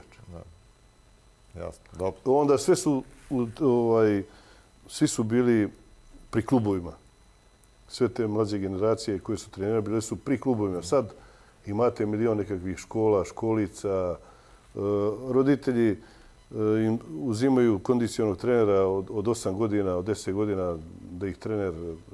Da. Jasno, dobro. Onda sve su, ovaj, svi su bili pri klubovima. Sve te mlađe generacije koje su trenirali bile su pri klubovima. Sad imate milion nekakvih škola, školica. Roditelji im uzimaju kondicionog trenera od, od osam godina, od deset godina, da ih trener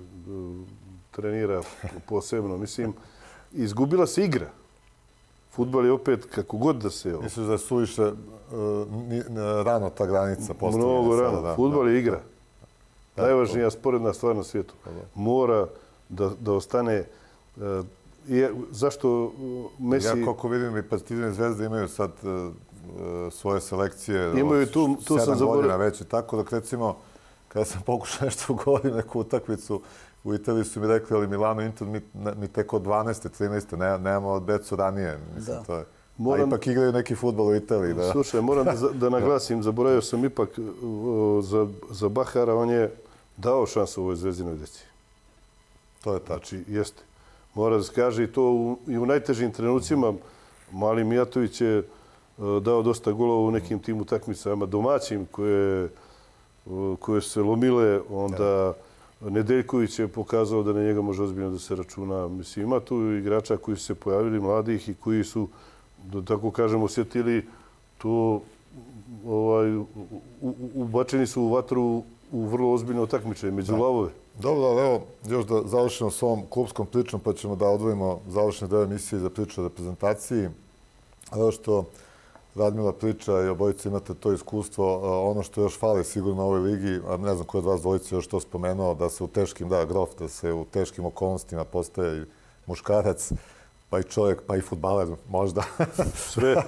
trenira posebno. Mislim, izgubila se igra. Fudbal je opet kako god da se... Misliš da je suviše uh, rano ta granica postavljena? Mnogo rano. Da, Fudbal je igra. Da, najvažnija sporedna stvar na svijetu. Mora da, da ostane... Uh, je, zašto Messi... Ja koliko vidim i Partizan i Zvezda imaju sad uh, svoje selekcije. Imaju tu, tu sam zaboravio. godina već i tako, dok recimo kada sam pokušao nešto ugovorim neku utakmicu, u Italiji su mi rekli, ali Milano Inter, mi, mi tek od dvanaeste, trinaeste, ne, nemamo od Becu ranije. Mislim, da. To je. Moram... A ipak igraju neki fudbal u Italiji. Da. Slušaj, moram da, da naglasim, zaboravio sam ipak o, za, za Bahara, on je dao šansu ovoj Zvezdinoj deci. To je tako. Znači, jeste. Mora da se kaže i to u, i u najtežim trenucima. Mali Mijatović je dao dosta golova u nekim tim utakmicama domaćim koje, koje su se lomile. Onda Nedeljković je pokazao da na njega može ozbiljno da se računa. Mislim, ima tu igrača koji su se pojavili, mladih i koji su, da tako kažemo, osjetili to, ovaj, ubačeni su u vatru u vrlo ozbiljno takmičenje među lavove. Dobro, ali evo, još da završimo s ovom klubskom pričom, pa ćemo da odvojimo završne deo emisije za priču o reprezentaciji. Evo što Radmila priča i obojice imate to iskustvo. Ono što još fali sigurno u ovoj ligi, a ne znam ko od vas dvojice još to spomenuo, da se u teškim, da, grof, da se u teškim okolnostima postaje i muškarac, pa i čovjek, pa i fudbaler možda. Sve.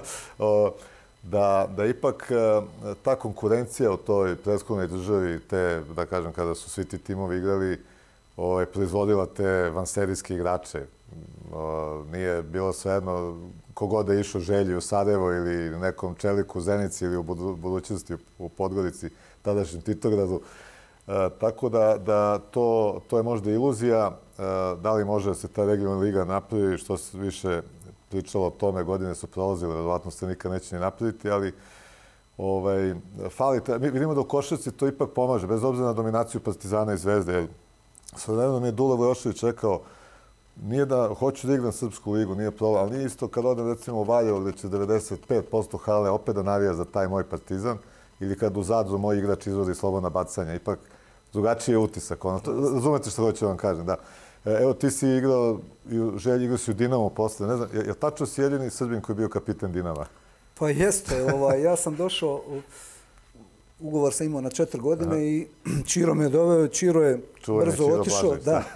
Da, da ipak ta konkurencija u toj prethodnoj državi, te, da kažem, kada su svi ti timovi igrali, ovaj, proizvodila te vanserijske igrače. O, nije bilo svejedno kogod je išao Želji u Sarajevo ili nekom Čeliku u Zenici ili u budućnosti u Podgorici, tadašnjem Titogradu. E, tako da, da to, to je možda iluzija. E, da li može da se ta regionalna liga napravi, što se više pričalo o tome, godine su prolazile, verovatno se nikad neće ni napraviti, ali ovaj, fali, mi vidimo da u košarci to ipak pomaže, bez obzira na dominaciju Partizana i Zvezde. Svojevremeno mi je Dule Vojošević rekao, nije da hoću da igram Srpsku ligu, nije problem, ali nije isto kad odem recimo u Valjevo gdje će devedeset pet posto hale opet da navija za taj moj Partizan ili kad u Zadru moj igrač izvodi slobodna bacanja. Ipak drugačiji je utisak. Ono, razumete što hoću vam kažem, da. Evo ti si igrao, Želj igrao si u Dinamo posle, ne znam, je, je tačno si jedini Srbin koji je bio kapiten Dinama? Pa jeste, ovaj, ja sam došao, ugovor sam imao na četiri godine. Aha. I Čiro me doveo, Čiro je Čuveni brzo Čiro otišao. Blažić, da.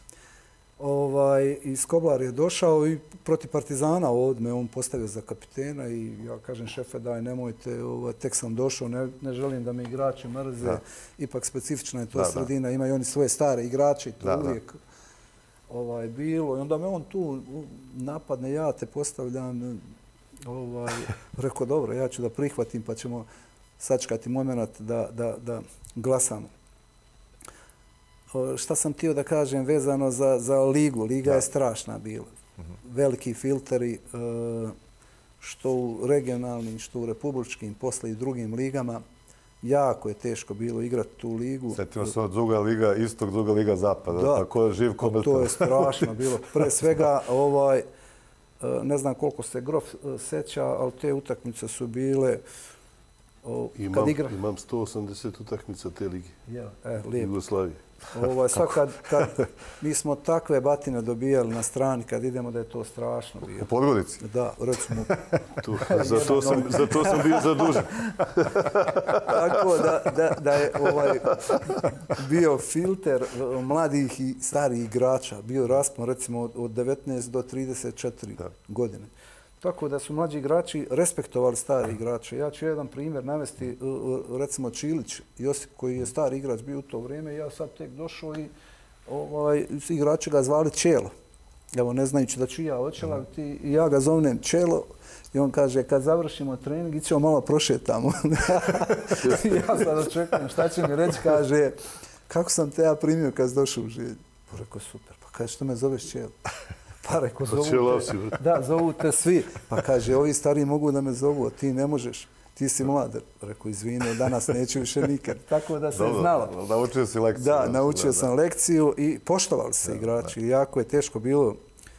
Ovaj, i Skoblar je došao i protiv Partizana ovdje me on postavio za kapitena i ja kažem šefe daj nemojte, ovaj, tek sam došao, ne, ne želim da me igrači mrze, da. Ipak specifična je to da, sredina, da. Imaju oni svoje stare igrače i to da, uvijek da. Ovaj, bilo. I onda me on tu napadne, ja te postavljam, ovaj, rekao dobro, ja ću da prihvatim pa ćemo sačekati moment da, da, da glasamo. Šta sam htio da kažem vezano za, za ligu. Liga da. je strašna bila. Uh-huh. Veliki filteri, što u regionalnim, što u republičkim, posle i drugim ligama. Jako je teško bilo igrati tu ligu. Sjetimo se od druga liga istok, druga liga zapada. Da, tako je živ ko mrtav. To je strašno bilo. Pre svega, ovaj, Ne znam koliko se Grof seća, ali te utakmice su bile... Imam, imam sto osamdeset utakmica te ligi. Ja, e, lijepo. Jugoslavije. Ovo, sad kad, kad mi smo takve batine dobijali na strani, kad idemo da je to strašno bilo. U Podgorici? Da, recimo. Tu, za, to sam, za to sam bio zadužen. Tako da, da, da je ovaj, bio filter mladih i starih igrača. Bio raspon recimo od, od devetnaest do trideset četiri da. godine. Tako da su mlađi igrači respektovali stari igrače. Ja ću jedan primjer navesti, recimo Čilić, Josip koji je stari igrač bio u to vrijeme. Ja sad tek došao i ovaj, igrači ga zvali Čelo. Evo, ne znajući da ću ja očelaviti, i ja ga zovnem Čelo. I on kaže, kad završimo trening, ićemo malo prošetamo. Ja sad očekujem šta će mi reći, kaže, kako sam te ja primio kad si došao u Želju? Rekao, super, pa kaže, što me zoveš Čelo? Pa rekao, zovu te, da, zovu te svi. Pa kaže, ovi stariji mogu da me zovu, a ti ne možeš. Ti si mlad. Rekao, izvini, danas neću više nikad. Tako da se Dobro, znalo. Naučio si lekciju. Da, naučio da, sam da. lekciju i poštovali se da, igrači. Da. Jako je teško bilo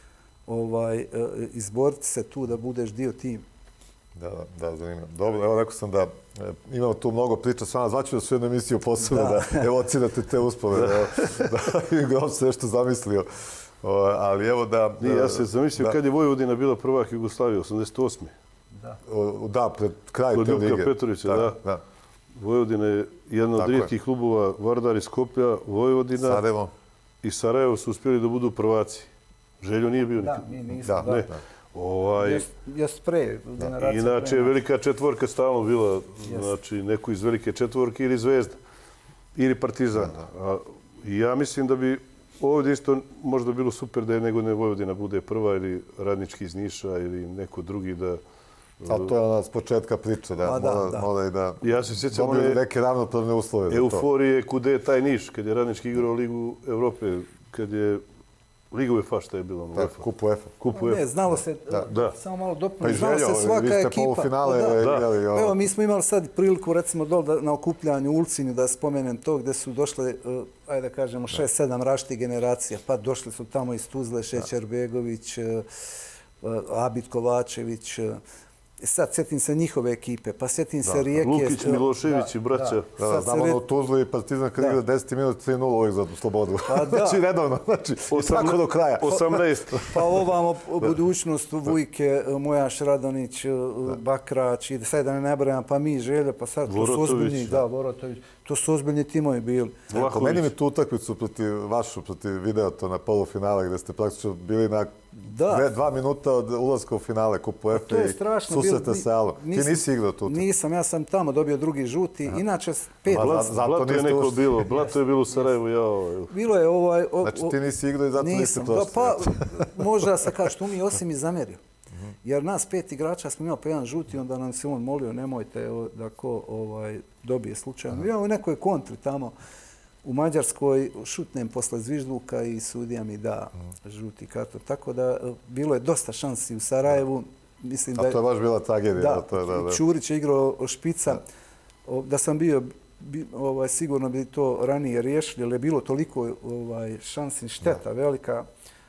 ovaj, izboriti se tu da budeš dio tima. Da, da, zanimljivo. Dobro, evo rekao sam da imamo tu mnogo priča s vama. Zvaću da su jednu emisiju posebno da, da evocidate te uspomene. Da, da im Grof se nešto zamislio. O, ali evo da... Nije, ja se zamislio da, kad je Vojvodina bila prvak Jugoslavije, osamdeset osme. Da, o, da pred kraj Kod te lige. Kod Ljubka Petrovića, da. da. da. Vojvodina je jedna od rijetkih klubova, Vardar iz Skoplja, Vojvodina Sarajevo. I Sarajevo su uspjeli da budu prvaci. Željo nije bio nikad. Da, mi nismo, da. da. Ne. Ovaj, Jest pre, generacija Inače, pre. velika četvorka stalno bila, znači neko iz velike četvorke ili Zvezda, ili Partizan. A, ja mislim da bi ovdje isto možda bilo super da je nego ne Vojvodina bude prva ili Radnički iz Niša ili neko drugi da... Ali to je ona s početka priče, da, da, mora, da. mora i da ja se sjećam dobiju neke ravnopravne uslove za to. Euforije kude je taj Niš, kad je Radnički igrao Ligu Evrope, kad je Liga UEFA šta je bilo? Da, Kup UEFA. Kup UEFA. Ne, znalo se, da. Da. samo malo dopuna, pa znalo se svaka ekipa. Vi ste polufinale da. igrali. Da. Evo, mi smo imali sad priliku, recimo, dole na okupljanju u Ulcinju, da spomenem to, gdje su došle, uh, ajde da kažemo, šest, sedam različitih generacija. Pa došli su tamo iz Tuzle, Šećerbegović, uh, uh, Abid Kovačević, uh, sad sjetim se njihove ekipe, pa sjetim se Rijeke. Lukić, Milošević i braća. Da, da, znamo na Tuzlu i Partizan kad igra deset minuta tri nula uvijek za slobodu. Pa, znači, redovno. Znači, tako do kraja. osamnaest. Pa ovamo budućnost, Vujke, Mojaš Radonić, Bakrać, i sad da ne nabrajam, pa mi Želja, pa sad to su ozbiljni. Da, Vorotović. To su ozbiljni timovi bili. Meni mi tu utakmicu protiv vašu, protiv Videota na polufinale, gdje ste praktično bili na Dve, dva minuta od ulaska u finale Kupu UEFA i susreta se Alom. Ti nisi igrao tu? Nisam, ja sam tamo dobio drugi žuti. Aha. Inače, pet... Blat, Blato je neko bilo. Blato je bilo u Sarajevu. Ja. Bilo je ovaj... O, znači ti nisi igrao i zato nisi prošli. Pa, možda se kaže što mi je osim i zamerio. Jer nas pet igrača smo imali po jedan žuti, onda nam se on molio nemojte da ko ovaj, dobije slučajno. Ja u nekoj kontri tamo u Mađarskoj šutnem posle zvižduka i sudija mi da žuti karton. Tako da bilo je dosta šansi u Sarajevu. Mislim da je, a to je baš bila tragedija. Da, to je, da, da. Čurić je igrao špica. Da, da sam bio, bi, ovaj, sigurno bi to ranije riješili, jer je bilo toliko ovaj, šansi, šteta da. velika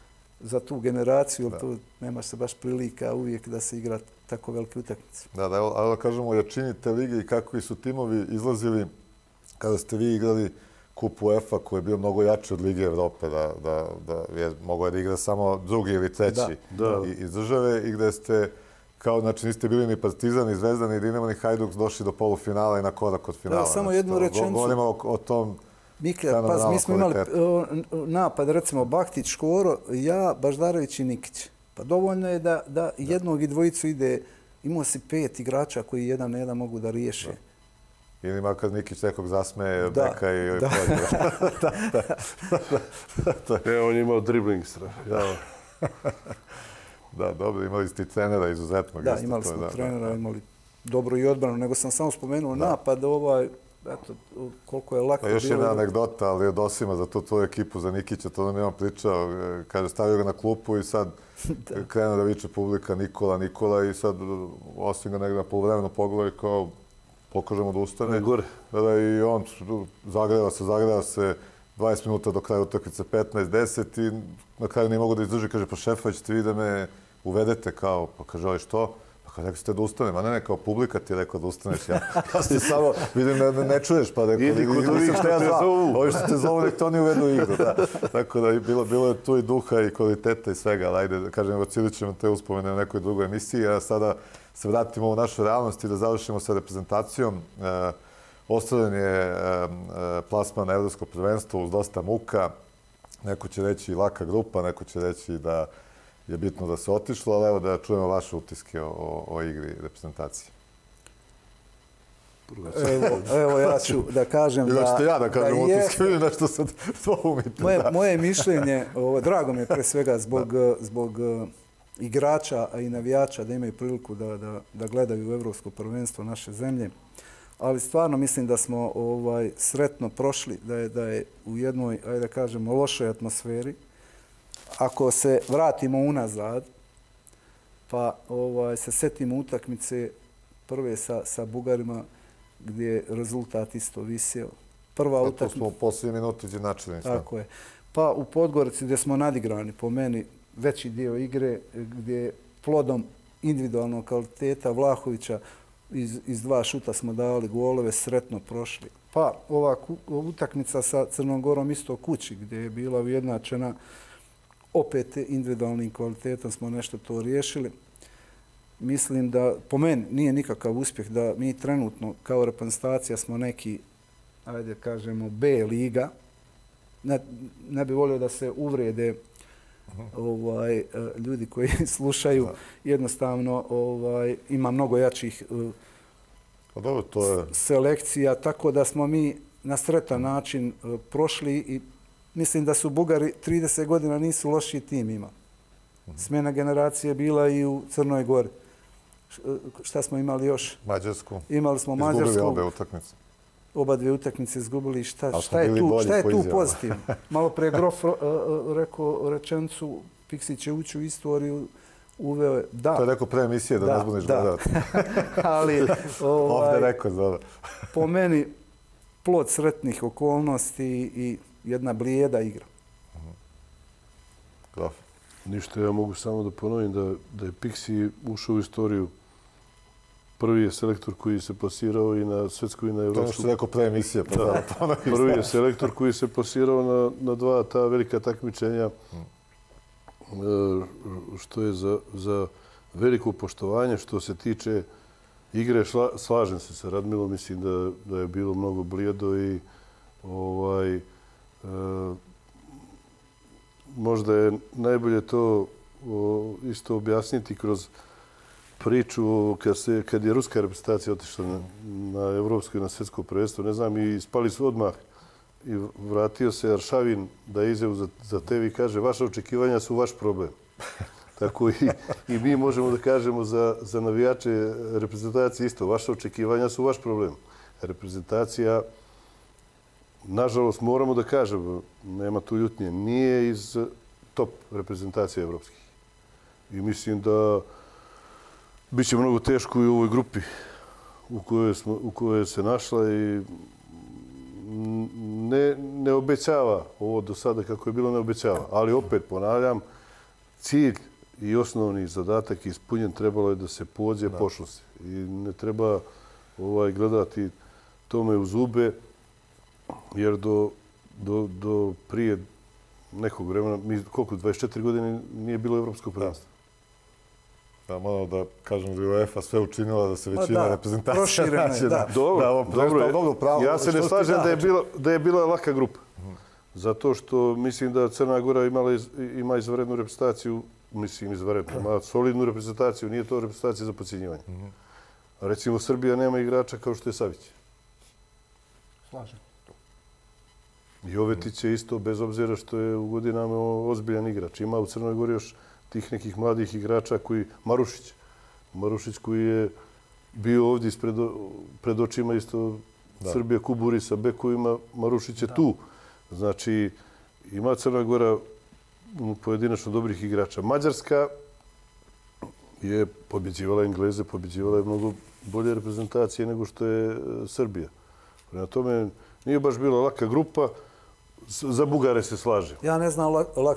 za tu generaciju, jer tu nema se baš prilika uvijek da se igra tako velike utakmice. Da, da, ali da kažemo o jačini te lige i kakvi su timovi izlazili kada ste vi igrali Kup UEFA koji je bio mnogo jači od Lige Evrope, da, da, da je mogao da igra samo drugi ili treći da, da. iz države i gde ste, kao, znači niste bili ni Partizan, ni Zvezda, ni Dinamo, ni Hajduk došli do polufinala i na korak od finala. Da, samo znači, jednu to, rečenicu. Govorimo o, o tom Miklja, pa mi smo imali uh, napad, recimo Baktić, Škoro, ja, Baždarević i Nikić. Pa dovoljno je da, da jednog i dvojicu ide, imao si pet igrača koji jedan na jedan mogu da riješe. Da. Ili makar Nikić nekog zasmeje, beka i... Da, da. da. E, on je imao dribling strah. Ja. Da, dobro, imali ste i trenera izuzetnog. Da, imali smo trenera, imali dobro i odbranu, nego sam samo spomenuo da. napad, ovaj, eto, koliko je lako pa još bilo. Još jedna anegdota, ali od Osima za tu tvoju ekipu, za Nikića, to nam je on pričao, kaže, stavio ga na klupu i sad krenuo da viče publika Nikola, Nikola i sad Osim ga negdje na poluvremenu pogleda i kao pokažemo da ustane. Gore. Da, i on zagreva se, zagreva se dvadeset minuta do kraja utakmice petnaest deset i na kraju nije mogu da izdrži, kaže, pa šefa, ćete vi da me uvedete kao, pa kaže, ovo što? Pa kad rekli ste da ustanem, a ne, ne, kao publika ti je rekao da ustaneš. Ja, ja se samo, vidim, ne, ne čuješ, pa rekao, idi kod ovih što te zovu. Ovi što te zovu, nek to oni uvedu igru. Da. Tako da, bilo, bilo je tu i duha i kvaliteta i svega, ali ajde, da kažem, ocilit ćemo te uspomene u nekoj drugoj emisiji, a sada se vratimo u našu realnost i da završimo sa reprezentacijom. E, Ostvaren je e, plasman na evropsko prvenstvo uz dosta muka. Neko će reći laka grupa, neko će reći da je bitno da se otišlo, ali evo da čujemo vaše utiske o, o, o igri reprezentacije. Evo, evo ja ću da kažem da... Ili ćete ja da kažem da utiske, vidim nešto sad dvoumite. Moje, da. moje mišljenje, ovo, drago mi je pre svega zbog, zbog uh, igrača, a i navijača da imaju priliku da, da, da gledaju evropsko prvenstvo naše zemlje. Ali stvarno mislim da smo ovaj, sretno prošli, da je, da je u jednoj, ajde da kažemo, lošoj atmosferi. Ako se vratimo unazad, pa ovaj, se setimo utakmice prve sa, sa Bugarima, gdje je rezultat isto visio. Prva Zato utakmica... smo u posljednje minuti izjednačili. Tako je. Pa u Podgorici gdje smo nadigrani, po meni, veći dio igre, gdje plodom individualnog kvaliteta Vlahovića iz, iz dva šuta smo dali golove, sretno prošli. Pa ova utakmica sa Crnom Gorom isto kući, gdje je bila ujednačena, opet individualnim kvalitetom smo nešto to riješili. Mislim da, po meni, nije nikakav uspjeh da mi trenutno kao reprezentacija smo neki, ajde kažemo, B liga. Ne, ne bi volio da se uvrede ovaj, ljudi koji slušaju. Jednostavno ovaj, ima mnogo jačih pa dobro, to je... selekcija, tako da smo mi na sretan način prošli i mislim da su Bugari trideset godina nisu lošiji tim ima. Smjena generacije je bila i u Crnoj Gori. Šta smo imali još? Mađarsku. Imali smo Mađarsku. Izgubili obe utakmice. Oba dvije utakmice izgubili. Šta, šta je tu, šta je tu pozitivno? Malo pre Grof rekao rečenicu, Piksi će ući u istoriju, uveo je... Da. To je rekao pre emisije da, da ne zbuniš gledati. Ali... Ovaj, ovdje rekao, zove. Po meni, plod sretnih okolnosti i jedna blijeda igra. Grof. Ništa, ja mogu samo da ponovim da, da je Piksi ušao u istoriju. Prvi je selektor koji se plasirao i na svetsku i na evropsku. To je što rekao pre emisije. Pa da, da, prvi je selektor koji se plasirao na, na dva ta velika takmičenja, hmm. što je za, za veliko poštovanje. Što se tiče igre, šla, slažem se sa Radmilom, mislim da, da je bilo mnogo blijedo i ovaj, e, možda je najbolje to o, isto objasniti kroz priču kad, se, kad je ruska reprezentacija otišla na, na evropsko i na svjetsko prvenstvo. Ne znam, i spali su odmah i vratio se Aršavin da je izjavu za, za tebi i kaže vaša očekivanja su vaš problem. Tako i, i mi možemo da kažemo za, za navijače reprezentacije isto. Vaša očekivanja su vaš problem. Reprezentacija, nažalost, moramo da kažemo, nema tu ljutnje, nije iz top reprezentacije evropskih. I mislim da biće mnogo teško i u ovoj grupi u kojoj, smo, u kojoj se našla i ne, ne obećava ovo do sada kako je bilo, ne obećava. Ali opet ponavljam, cilj i osnovni zadatak ispunjen trebalo je da se pođe, pošlo se. I ne treba ovaj, gledati tome u zube, jer do, do, do prije nekog vremena, mi, koliko, dvadeset četiri godine nije bilo evropsko prvenstvo. Da, moramo da kažem da je UEFA sve učinila da se većina reprezentacija nađe. Da, dobro, dobro, dobro pravo, ja se ne slažem da je, bila, da je bila laka grupa. Zato što mislim da Crna Gora imala, ima izvanrednu reprezentaciju, mislim izvanrednu, ima solidnu reprezentaciju, nije to reprezentacija za podcjenjivanje. A recimo Srbija nema igrača kao što je Savić. Slažem. Jovetić je isto, bez obzira što je u godinama ozbiljan igrač. Ima u Crnoj Gori još tih nekih mladih igrača koji... Marušić. Marušić koji je bio ovdje ispred, pred očima isto da. Srbija Kuburi sa bekovima. Marušić je da. Tu. Znači, ima Crna Gora pojedinačno dobrih igrača. Mađarska je pobjeđivala Engleze, pobjeđivala je mnogo bolje reprezentacije nego što je Srbija. Prema tome, nije baš bila laka grupa. Za Bugare se slaže. Ja ne znam lakšu.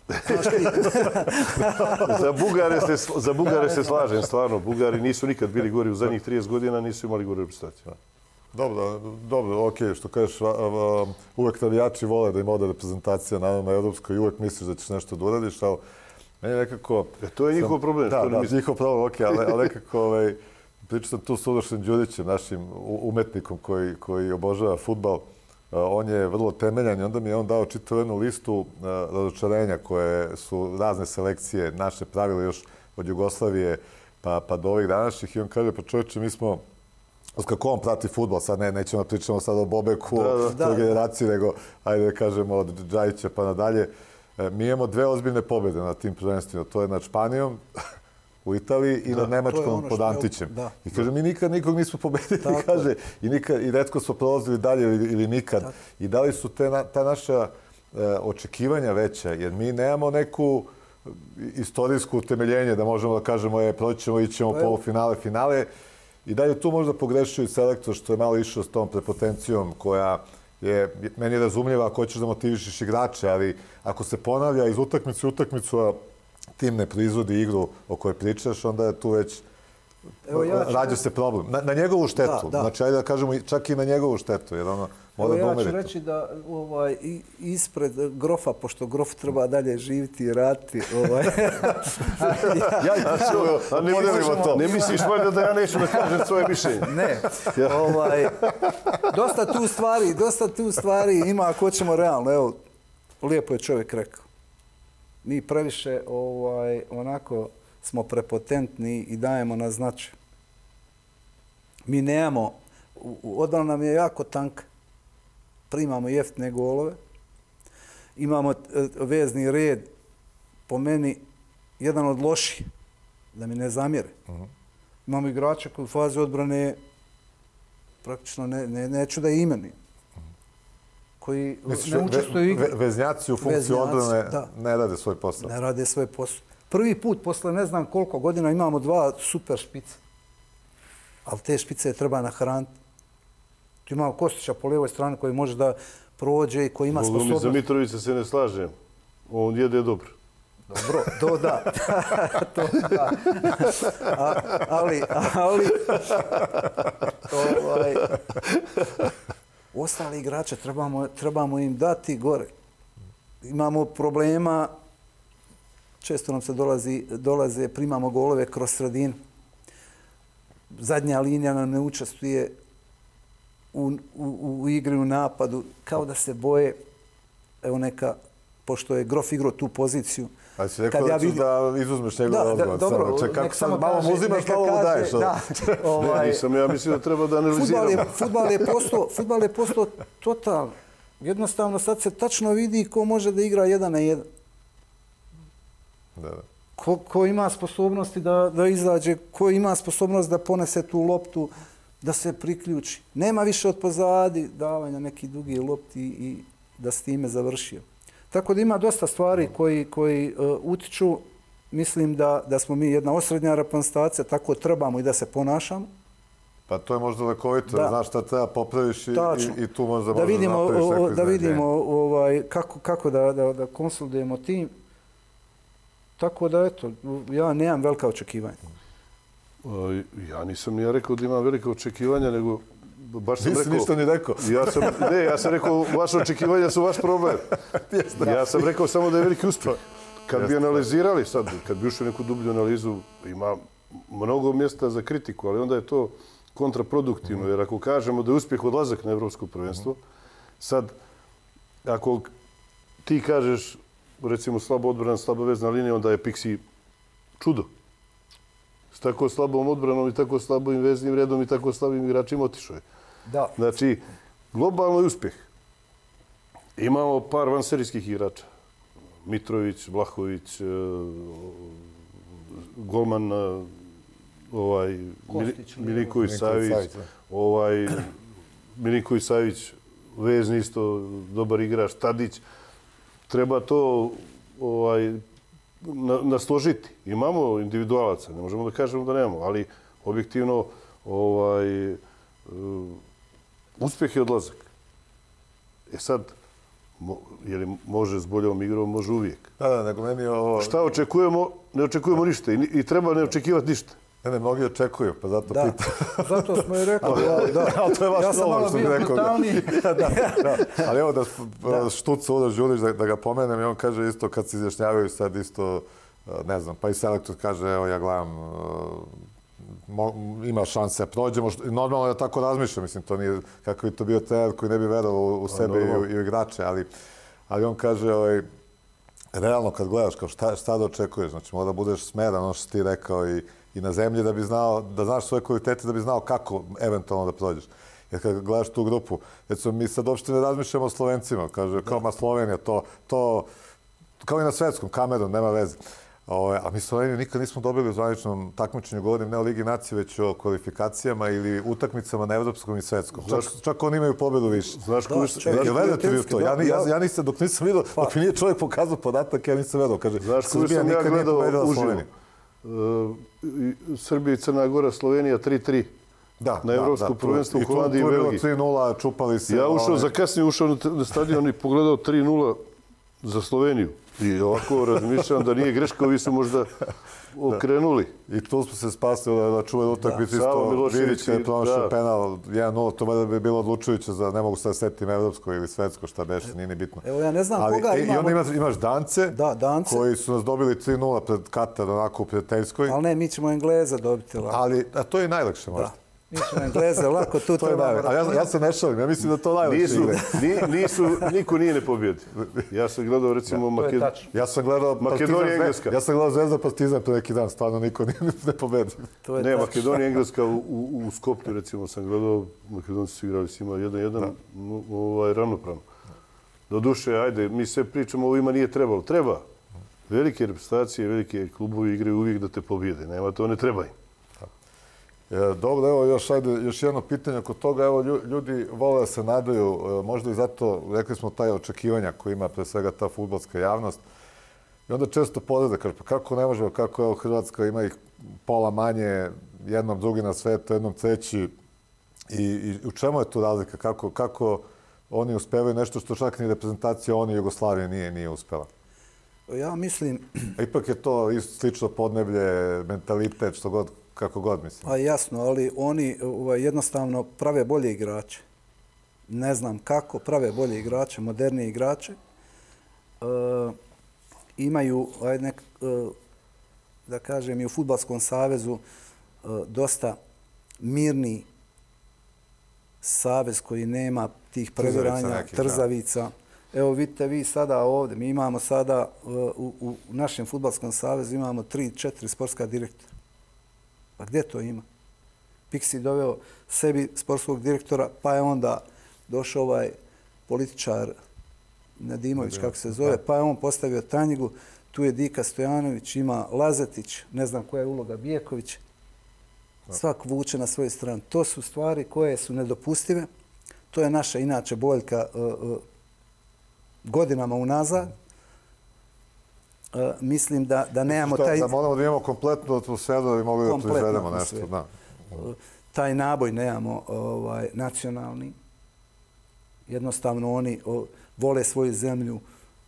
za Bugare se, za Bugare se slažem, stvarno. Bugari nisu nikad bili gori u zadnjih trideset godina, nisu imali gore reprezentaciju. Dobro, dobro, ok, što kažeš, uvek navijači vole da im ode reprezentacija, naravno na Evropskoj i uvek misliš da ćeš nešto da uradiš, ali meni nekako... E, to je njihov problem. Da, da, njihov problem, ok, ali nekako pričao sam tu s Urošem Đurićem, našim umetnikom koji, koji obožava fudbal. On je vrlo temeljan i onda mi je on dao čitavu jednu listu razočarenja koje su razne selekcije naše pravile još od Jugoslavije pa, pa do ovih današnjih i on kaže, pa čovječe, mi smo, kako on prati fudbal, sad ne, nećemo da pričamo sad o Bobeku, o toj generaciji, nego, ajde da kažemo, od Džajića pa nadalje. Mi imamo dve ozbiljne pobjede na tim prvenstvima, to je nad Španijom, u Italiji i nad Nemačkom pod Antićem. I kaže, mi nikad nikog nismo pobedili, kaže, i, nikad, i retko smo prolazili dalje ili, ili nikad. Tako. I da li su te, ta naša e, očekivanja veća, jer mi nemamo neku istorijsku utemeljenje da možemo da kažemo, je, proći ćemo, ićemo pa polufinale, finale. I da je tu možda pogrešio i selektor što je malo išao s tom prepotencijom koja je, meni je razumljiva ako hoćeš da motivišeš igrače, ali ako se ponavlja iz utakmice u utakmicu, a tim ne proizvodi igru o kojoj pričaš, onda je tu već Evo, ja ću... rađa se problem. Na, na njegovu štetu. Da, da. Znači, ajde da kažemo čak i na njegovu štetu. Jer ono, Evo, ja ću reći da ovaj, ispred Grofa, pošto Grof treba dalje živiti i raditi... Ovaj, ja, ja ću, a ne, to. Ne misliš valjda da ja neću da kažem svoje mišljenje? Ne. Ovaj, dosta tu stvari, dosta tu stvari ima ako hoćemo realno. Evo, lijepo je čovjek rekao. Mi previše ovaj, onako smo prepotentni i dajemo na značaj. Mi nemamo, odbrana nam je jako tanka. Primamo jeftine golove. Imamo vezni red, po meni, jedan od loših, da mi ne zamjere. Uh-huh. Imamo igrača koji u fazi odbrane praktično ne, ne, neću da imenujem. Koji Misliš, ne učestvuju igre. Ve, veznjaci u funkciji odbrane ne rade svoj posao. Ne rade svoj posao. Prvi put, posle ne znam koliko godina, imamo dva super špice. Ali te špice treba nahraniti. Tu imamo Kostića po lijevoj strani koji može da prođe i koji ima sposobnost. Bogom, za Mitrovića se ne slažem. On jede dobro. Dobro, to da. to da. A, ali, ali... ovaj, ostali igrače trebamo, trebamo im dati gore. Imamo problema, često nam se dolazi, dolaze, primamo golove kroz sredinu. Zadnja linija nam ne učestvuje u, u, u igri, u napadu, kao da se boje, evo neka, pošto je Grof igrao tu poziciju. A si rekao da ću da izuzmeš njegov odgovor. Dobro, Čekaj, nek samo malo mu uzimaš, malo mu daješ. Da, ovaj, ne, nisam, ja mislim da treba da analiziramo. Fudbal je postao, fudbal je postao total. Jednostavno sad se tačno vidi ko može da igra jedan na jedan. Da, da. Ko, ko ima sposobnosti da, da izađe, ko ima sposobnost da ponese tu loptu, da se priključi. Nema više od pozadi davanja neki dugi lopti i da s time završio. Tako da ima dosta stvari koji, koji uh, utiču. Mislim da, da smo mi jedna osrednja reprezentacija, tako trebamo i da se ponašamo. Pa to je možda lekovito, da. Znaš šta treba popraviš i, i, i tu možda da vidimo, napraviš neko o, da vidimo ovaj, kako, kako da, da, da konsolidujemo tim. Tako da, eto, ja nemam velika očekivanja. Ja nisam ni ja rekao da imam velika očekivanja, nego baš sam Nisi rekao... ništa ni rekao. Ja sam, ne, ja sam rekao, vaše očekivanja su vaš problem. Ja sam rekao samo da je veliki uspjeh. Kad bi analizirali sad, kad bi ušli neku dublju analizu, ima mnogo mjesta za kritiku, ali onda je to kontraproduktivno, jer ako kažemo da je uspjeh odlazak na evropsko prvenstvo, sad, ako ti kažeš, recimo, slabo odbrana, slaba vezna linija, onda je Pixi čudo. S tako slabom odbranom i tako slabim veznim redom i tako slabim igračima otišao je. Da. Znači, globalno je uspjeh. Imamo par vanserijskih igrača. Mitrović, Vlahović, golman ovaj, Milinković Savić, ovaj, Milinković Savić, vezni isto, dobar igrač, Tadić. Treba to ovaj, nasložiti. Imamo individualaca, ne možemo da kažemo da nemamo, ali objektivno ovaj, uspjeh je odlazak. E sad, Jer može s boljom igrom, može uvijek. Da, da, nego meni ovo... Šta očekujemo? Ne očekujemo ništa i treba ne očekivati ništa. Ne, ne, mnogi očekuju, pa zato da. pitam. Zato smo i rekli. Da, ali to je vaš ja sam malo bio brutalniji. da, da. Ali evo da, da. Štuca Uroš Đurić, da, da ga pomenem, i on kaže isto kad se izjašnjavaju sad isto, ne znam, pa i selektor kaže, evo ja gledam, mo, ima šanse, prođemo, normalno da tako razmišljam, mislim, to nije, kako bi to bio trener koji ne bi verovao u, u sebe i u, i u igrače, ali, ali on kaže, ovaj, realno kad gledaš, kao šta, šta da očekuješ, znači mora da budeš smeran, ono što ti rekao, i, i na zemlji da bi znao, da znaš svoje kvalitete, da bi znao kako eventualno da prođeš. Jer kad gledaš tu grupu, recimo mi sad uopšte ne razmišljamo o Slovencima, kaže, kao ma Slovenija, to, to, kao i na svetskom, Kamerun, nema veze. O, a mi Sloveniju nikad nismo dobili u zvaničnom takmičenju, govorim ne o Ligi nacije, već o kvalifikacijama ili utakmicama na evropskom i svetskom. Čak, čak oni imaju pobedu više. Znaš ko što... Jel vedete vi u to? Ja, ja, ja nisam, dok nisam vidio, dok mi nije čovjek pokazao podatak, ja nisam vedao. Kaže, Srbija nikad nije pobedila Sloveniju. Srbija i Crna Gora, Slovenija tri tri. Da, na evropsku prvenstvo u Holandiji i Belgiji. Belgiji. tri nula, čupali se. Ja ušao, za kasnije ušao na stadion i pogledao tri nula za Sloveniju. I ovako razmišljam da nije greška, ovi su možda okrenuli. I tu smo se spasili da čuvaju utakmicu isto. Vidić je pronašao penal jedan nula, to mada bi bilo odlučujuće za, ne mogu sad setim evropsko ili svetsko, šta beše, nije ni bitno. Evo ja ne znam ali, koga imamo. I onda imaš, imaš Dance, da, Dance, koji su nas dobili tri nula pred Katar, onako u prijateljskoj. Ali ne, mi ćemo Engleza dobiti lako. Ali, a to je najlakše možda. Da. Mi ćemo Engleze, lako tu to je najlakše. A ja, ja se ne šalim, ja mislim da to najlakše nisu, igre. Ni, nisu, niko nije ne pobjedi. Ja sam gledao recimo Makedonija. Ja sam gledao Makedonija Engleska. Ja sam gledao Zvezda Partizan pre neki dan, stvarno niko nije ne pobedi. Ne, Makedonija Engleska u, u, u Skoplju recimo sam gledao, Makedonci su igrali s ima jedan jedan, ovaj, ravnopravno. Doduše, ajde, mi sve pričamo, ovima nije trebalo. Treba. Velike reprezentacije, velike klubovi igraju uvijek da te pobjede. Nema to, ne treba im. Dobro, evo još, ajde, još jedno pitanje oko toga. Evo, ljudi vole da se nadaju, možda i zato, rekli smo, taj očekivanja koji ima pre svega ta fudbalska javnost. I onda često podrede, kaže, pa kako ne možemo, kako evo Hrvatska ima ih pola manje, jednom drugi na svetu, jednom treći. I, i u čemu je tu razlika? Kako, kako oni uspevaju nešto što čak ni reprezentacija oni Jugoslavije nije, nije uspela? Ja mislim... A ipak je to isto slično podneblje, mentalitet, što god, kako god mislim. A jasno, ali oni ovaj, jednostavno prave bolje igrače. Ne znam kako, prave bolje igrače, modernije igrače. E, imaju, aj nek, e, da kažem, i u Fudbalskom savezu e, dosta mirni savez koji nema tih previranja, trzavica. Evo vidite vi sada ovdje, mi imamo sada u, u našem Fudbalskom savezu imamo tri, četiri sportska direktora. Pa gdje to ima? Piksi doveo sebi sportskog direktora, pa je onda došao ovaj političar Nedimović, kako se zove, pa je on postavio Tanjigu, tu je Dika Stojanović, ima Lazetić, ne znam koja je uloga Bijeković. Svak vuče na svoju stranu. To su stvari koje su nedopustive. To je naša inače boljka uh, uh, godinama unazad. Uh, mislim da, da nemamo Šta, taj... Da moramo da imamo kompletnu atmosferu da bi mogli da proizvedemo nešto. Da. Uh, taj naboj nemamo ovaj, nacionalni. Jednostavno oni o, vole svoju zemlju.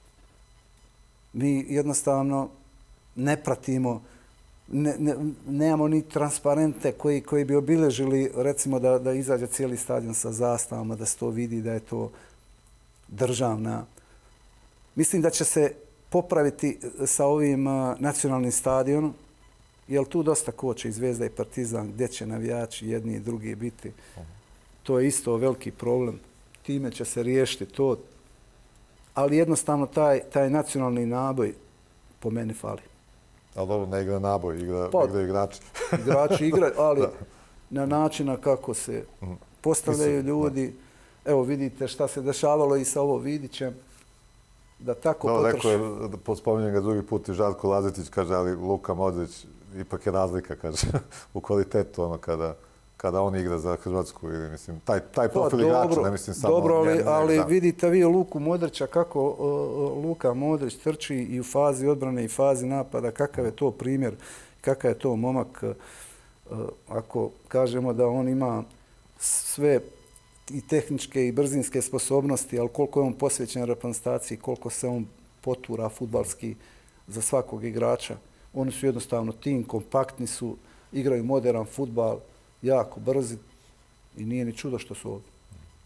Mi jednostavno ne pratimo, ne, ne, nemamo ni transparente koji, koji bi obilježili, recimo da, da izađe cijeli stadion sa zastavama, da se to vidi da je to državna. Mislim da će se popraviti sa ovim uh, nacionalnim stadionom, jer tu dosta koče i Zvezda i Partizan, gdje će navijači jedni i drugi biti. To je isto veliki problem. Time će se riješiti to. Ali jednostavno taj, taj nacionalni naboj po meni fali. Ali dobro, ne igra naboj, igra, pa, igra igrači. Igrači igraju, ali na načina kako se postavljaju ljudi. Evo vidite šta se dešavalo i sa ovo Vidićem. Da tako no, potrši. Rekao je, spominjem ga drugi put i Žarko Lazetić, kaže, ali Luka Modrić, ipak je razlika, kaže, u kvalitetu ono kada... kada on igra za Hrvatsku ili mislim taj taj profil igrača, ne mislim samo dobro, ali, njene, ali da. vidite vi Luku Modrića kako uh, Luka Modrić trči i u fazi odbrane i fazi napada, kakav je to primjer, kakav je to momak, uh, ako kažemo da on ima sve i tehničke i brzinske sposobnosti, ali koliko je on posvećen reprezentaciji, koliko se on potura fudbalski za svakog igrača. Oni su jednostavno tim, kompaktni su, igraju modern fudbal, jako brzi i nije ni čudo što su ovdje.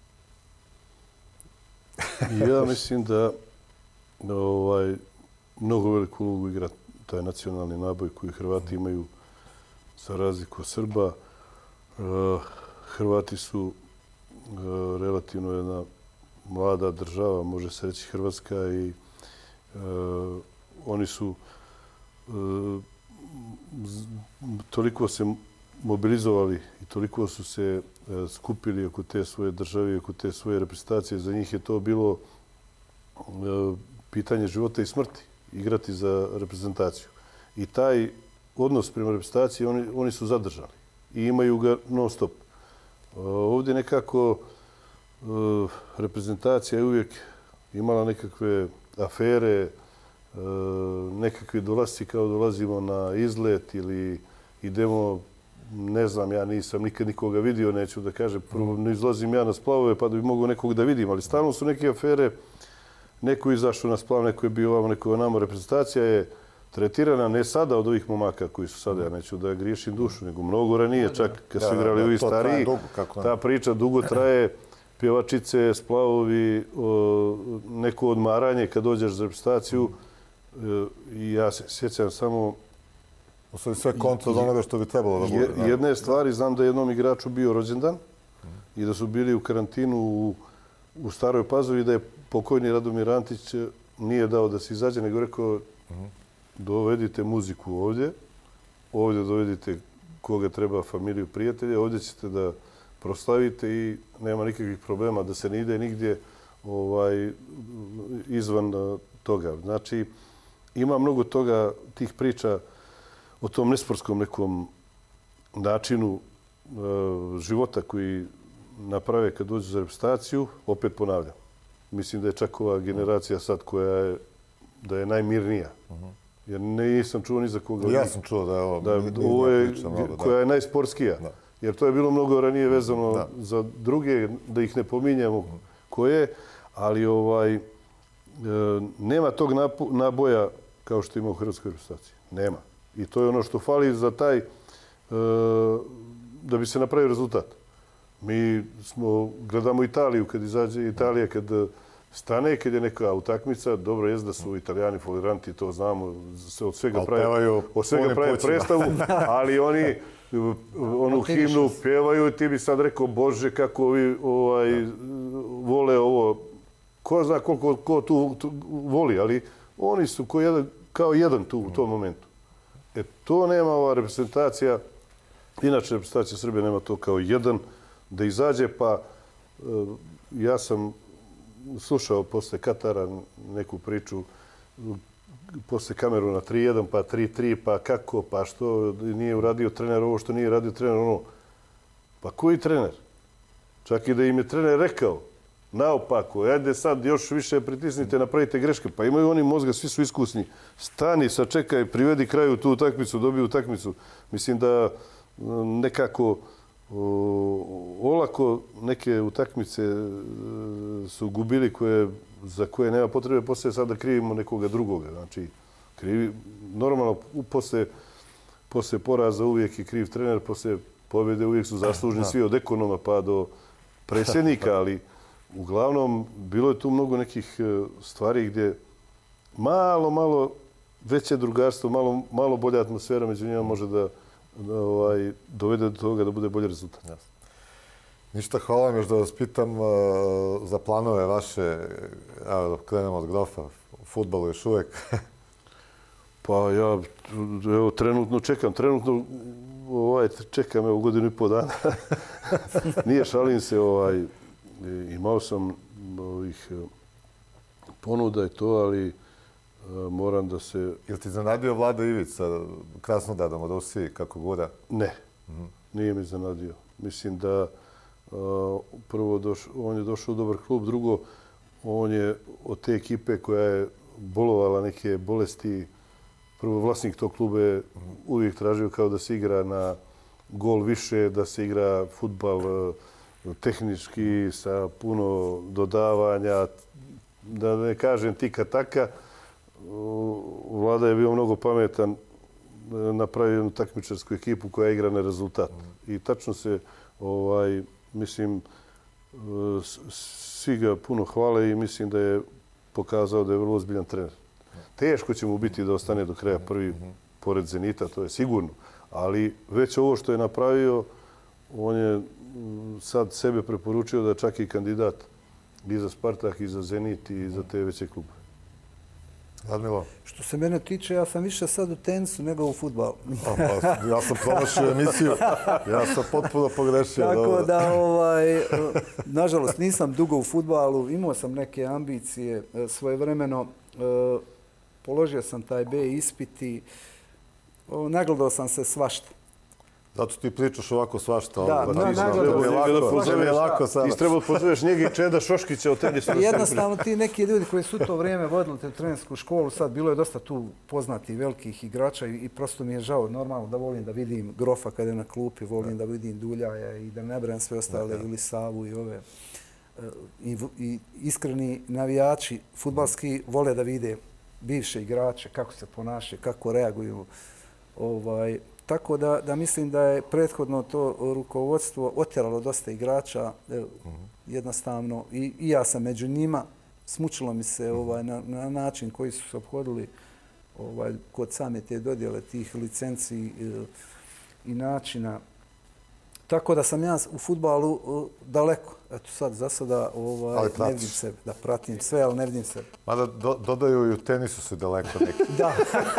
Ja mislim da ovaj, mnogo veliku ulogu igra taj nacionalni naboj koji Hrvati imaju za razliku od Srba. Hrvati su relativno jedna mlada država, može se reći Hrvatska, i oni su toliko se mobilizovali i toliko su se skupili oko te svoje države i oko te svoje reprezentacije. Za njih je to bilo pitanje života i smrti, igrati za reprezentaciju. I taj odnos prema reprezentaciji oni, oni su zadržali i imaju ga non stop. Ovdje nekako reprezentacija je uvijek imala nekakve afere, nekakvi dolasci kao dolazimo na izlet ili idemo, ne znam, ja nisam nikad nikoga vidio, neću da kažem, prvo ne izlazim ja na splavove pa da bi mogao nekog da vidim, ali stalno su neke afere, neko je izašao na splav, neko je bio ovamo, neko je onamo. Reprezentacija je tretirana ne sada od ovih momaka koji su sada, ja neću da griješim dušu, nego mnogo ranije, čak kad su igrali ovi stariji, ta priča dugo traje, pjevačice, splavovi, neko odmaranje kad dođeš za reprezentaciju. I ja se sjećam samo... U stvari sve kontra od onoga što bi trebalo da bude. Jedne stvari, znam da je jednom igraču bio rođendan i da su bili u karantinu u, u Staroj Pazovi i da je pokojni Radomir Antić nije dao da se izađe, nego rekao dovedite muziku ovdje, ovdje dovedite koga treba, familiju, prijatelje, ovdje ćete da proslavite i nema nikakvih problema da se ne ide nigdje ovaj, izvan toga. Znači, ima mnogo toga, tih priča o tom nesportskom nekom načinu e, života koji naprave kad dođu za reprezentaciju, opet ponavljam. Mislim da je čak ova generacija sad koja je, da je najmirnija. Jer nisam čuo ni za koga. Ja sam čuo da je ovo, da, ovo je priča, mnogo, koja je najsportskija. Da. Jer to je bilo mnogo ranije vezano da. za druge, da ih ne pominjamo koje, ali ovaj, e, nema tog naboja kao što ima u hrvatskoj reprezentaciji. Nema. I to je ono što fali za taj, e, da bi se napravio rezultat. Mi smo, gledamo Italiju, kad izađe Italija, kad stane, kad je neka utakmica, dobro je da su Italijani foliranti, to znamo, se od svega prave, od svega prave predstavu, ali oni onu himnu pjevaju i ti bi sad rekao, Bože, kako ovi ovaj, vole ovo. Ko zna koliko ko tu, tu voli, ali oni su ko jedan, kao jedan tu u tom momentu. E, to nema ova reprezentacija, inače reprezentacija Srbije nema to kao jedan, da izađe, pa ja sam slušao posle Katara neku priču, posle Kameruna tri jedan, pa tri tri, pa kako, pa što nije uradio trener ovo, što nije radio trener ono. Pa koji trener? Čak i da im je trener rekao, naopako, ajde sad još više pritisnite, napravite greške. Pa imaju oni mozga, svi su iskusni. Stani, sačekaj, privedi kraju tu utakmicu, dobiju utakmicu. Mislim da nekako olako neke utakmice su gubili koje, za koje nema potrebe poslije sad da krivimo nekoga drugoga. Znači, krivi, normalno, poslije, poslije poraza uvijek je kriv trener, poslije pobjede uvijek su zaslužni svi od ekonoma pa do predsjednika, ali uglavnom bilo je tu mnogo nekih stvari gdje malo, malo veće drugarstvo, malo, malo bolja atmosfera među njima može da da ovaj, dovede do toga da bude bolji rezultat. Jasno. Ništa, hvala vam još da vas pitam uh, za planove vaše, evo da krenemo od Grofa, u fudbalu još uvijek. Pa ja evo, trenutno čekam, trenutno ovaj, čekam evo, godinu i pol dana. Nije, šalim se, ovaj, imao sam ovih ponuda i to, ali moram da se... Jel ti zanadio Vlado Ivić sa Krasnodadom od Rusiji, kako gura? Ne, mm-hmm. nije mi zanadio. Mislim da uh, prvo doš, on je došao u dobar klub, drugo on je od te ekipe koja je bolovala neke bolesti. Prvo vlasnik tog kluba je uvijek tražio kao da se igra na gol više, da se igra fudbal uh, tehnički, sa puno dodavanja, da ne kažem tika taka. Vlada je bio mnogo pametan, napravio jednu takmičarsku ekipu koja igra na rezultat. I tačno se, ovaj, mislim, svi ga puno hvale i mislim da je pokazao da je vrlo ozbiljan trener. Teško će mu biti da ostane do kraja prvi pored Zenita, to je sigurno. Ali već ovo što je napravio, on je sad sebe preporučio da je čak i kandidat i za Spartak, i za Zenit, i za te veće klubove. Radmilo? Što se mene tiče, ja sam više sad u tenisu nego u fudbalu. Pa, ja sam promašio emisiju. Ja sam potpuno pogrešio. Tako da, ovaj, nažalost, nisam dugo u fudbalu. Imao sam neke ambicije svojevremeno. Položio sam taj B ispit i nagledao sam se svašta. Zato ti pričaš ovako svašta. Da, lako sada. Ti treba pozoveš njega i Čeda Šoškića od tenisu. Jednostavno ti neki ljudi koji su to vrijeme vodili te trenersku školu, sad bilo je dosta tu poznatih velikih igrača i prosto mi je žao, normalno da volim da vidim Grofa kada je na klupi, volim da vidim Duljaja i da ne nabrajam sve ostale ili Savu i ove. I iskreni navijači fudbalski vole da vide bivše igrače, kako se ponašaju, kako reaguju. Tako da, da mislim da je prethodno to rukovodstvo otjeralo dosta igrača, jednostavno, i, i ja sam među njima. Smučilo mi se ovaj, na, na način koji su se obhodili ovaj, kod same te dodjele tih licenci i, i načina. Tako da sam ja u fudbalu daleko. Eto sad, za sada ovaj, ne vidim sebe. Da pratim sve, ali ne vidim sebe. Mada do, dodaju i u tenisu se daleko neki. Da.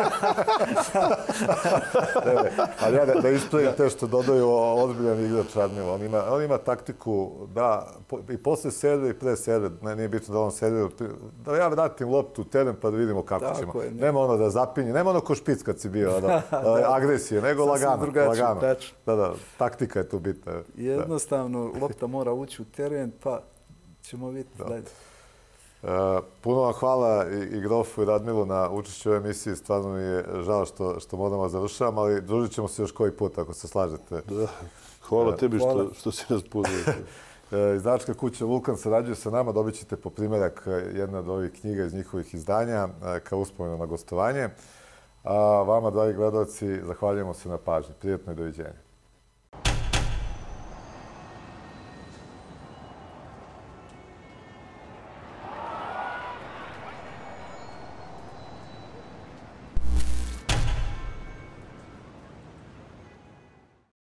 ne, ali ja da, da ispravim te što dodaju ozbiljan igrač Radmilo. On ima, on ima taktiku da po, i posle serve i pre serve, ne, nije bitno da on servira, da ja vratim loptu u teren pa da vidimo kako Tako ćemo. Je, ne. Nema ono da zapinje, nema ono ko špic kad si bio, da, da, agresije, nego lagano. lagano. Da, da, taktika je tu bitna. Jednostavno, lopta mora ući u teren, pa ćemo vidjeti dalje. Uh, puno vam hvala i, i Grofu i Radmilu na učešću u ovoj emisiji. Stvarno mi je žao što, što moramo završavamo, ali družit ćemo se još koji put, ako se slažete. Da. Hvala uh, tebi hvala. Što, što si nas pozvao. Izdavačka kuća Vulkan sarađuje sa nama. Dobit ćete po primjerak jedna od ovih knjiga iz njihovih izdanja kao uspomenu na gostovanje. A vama, dragi gledalci, zahvaljujemo se na pažnji. Prijetno i doviđenja.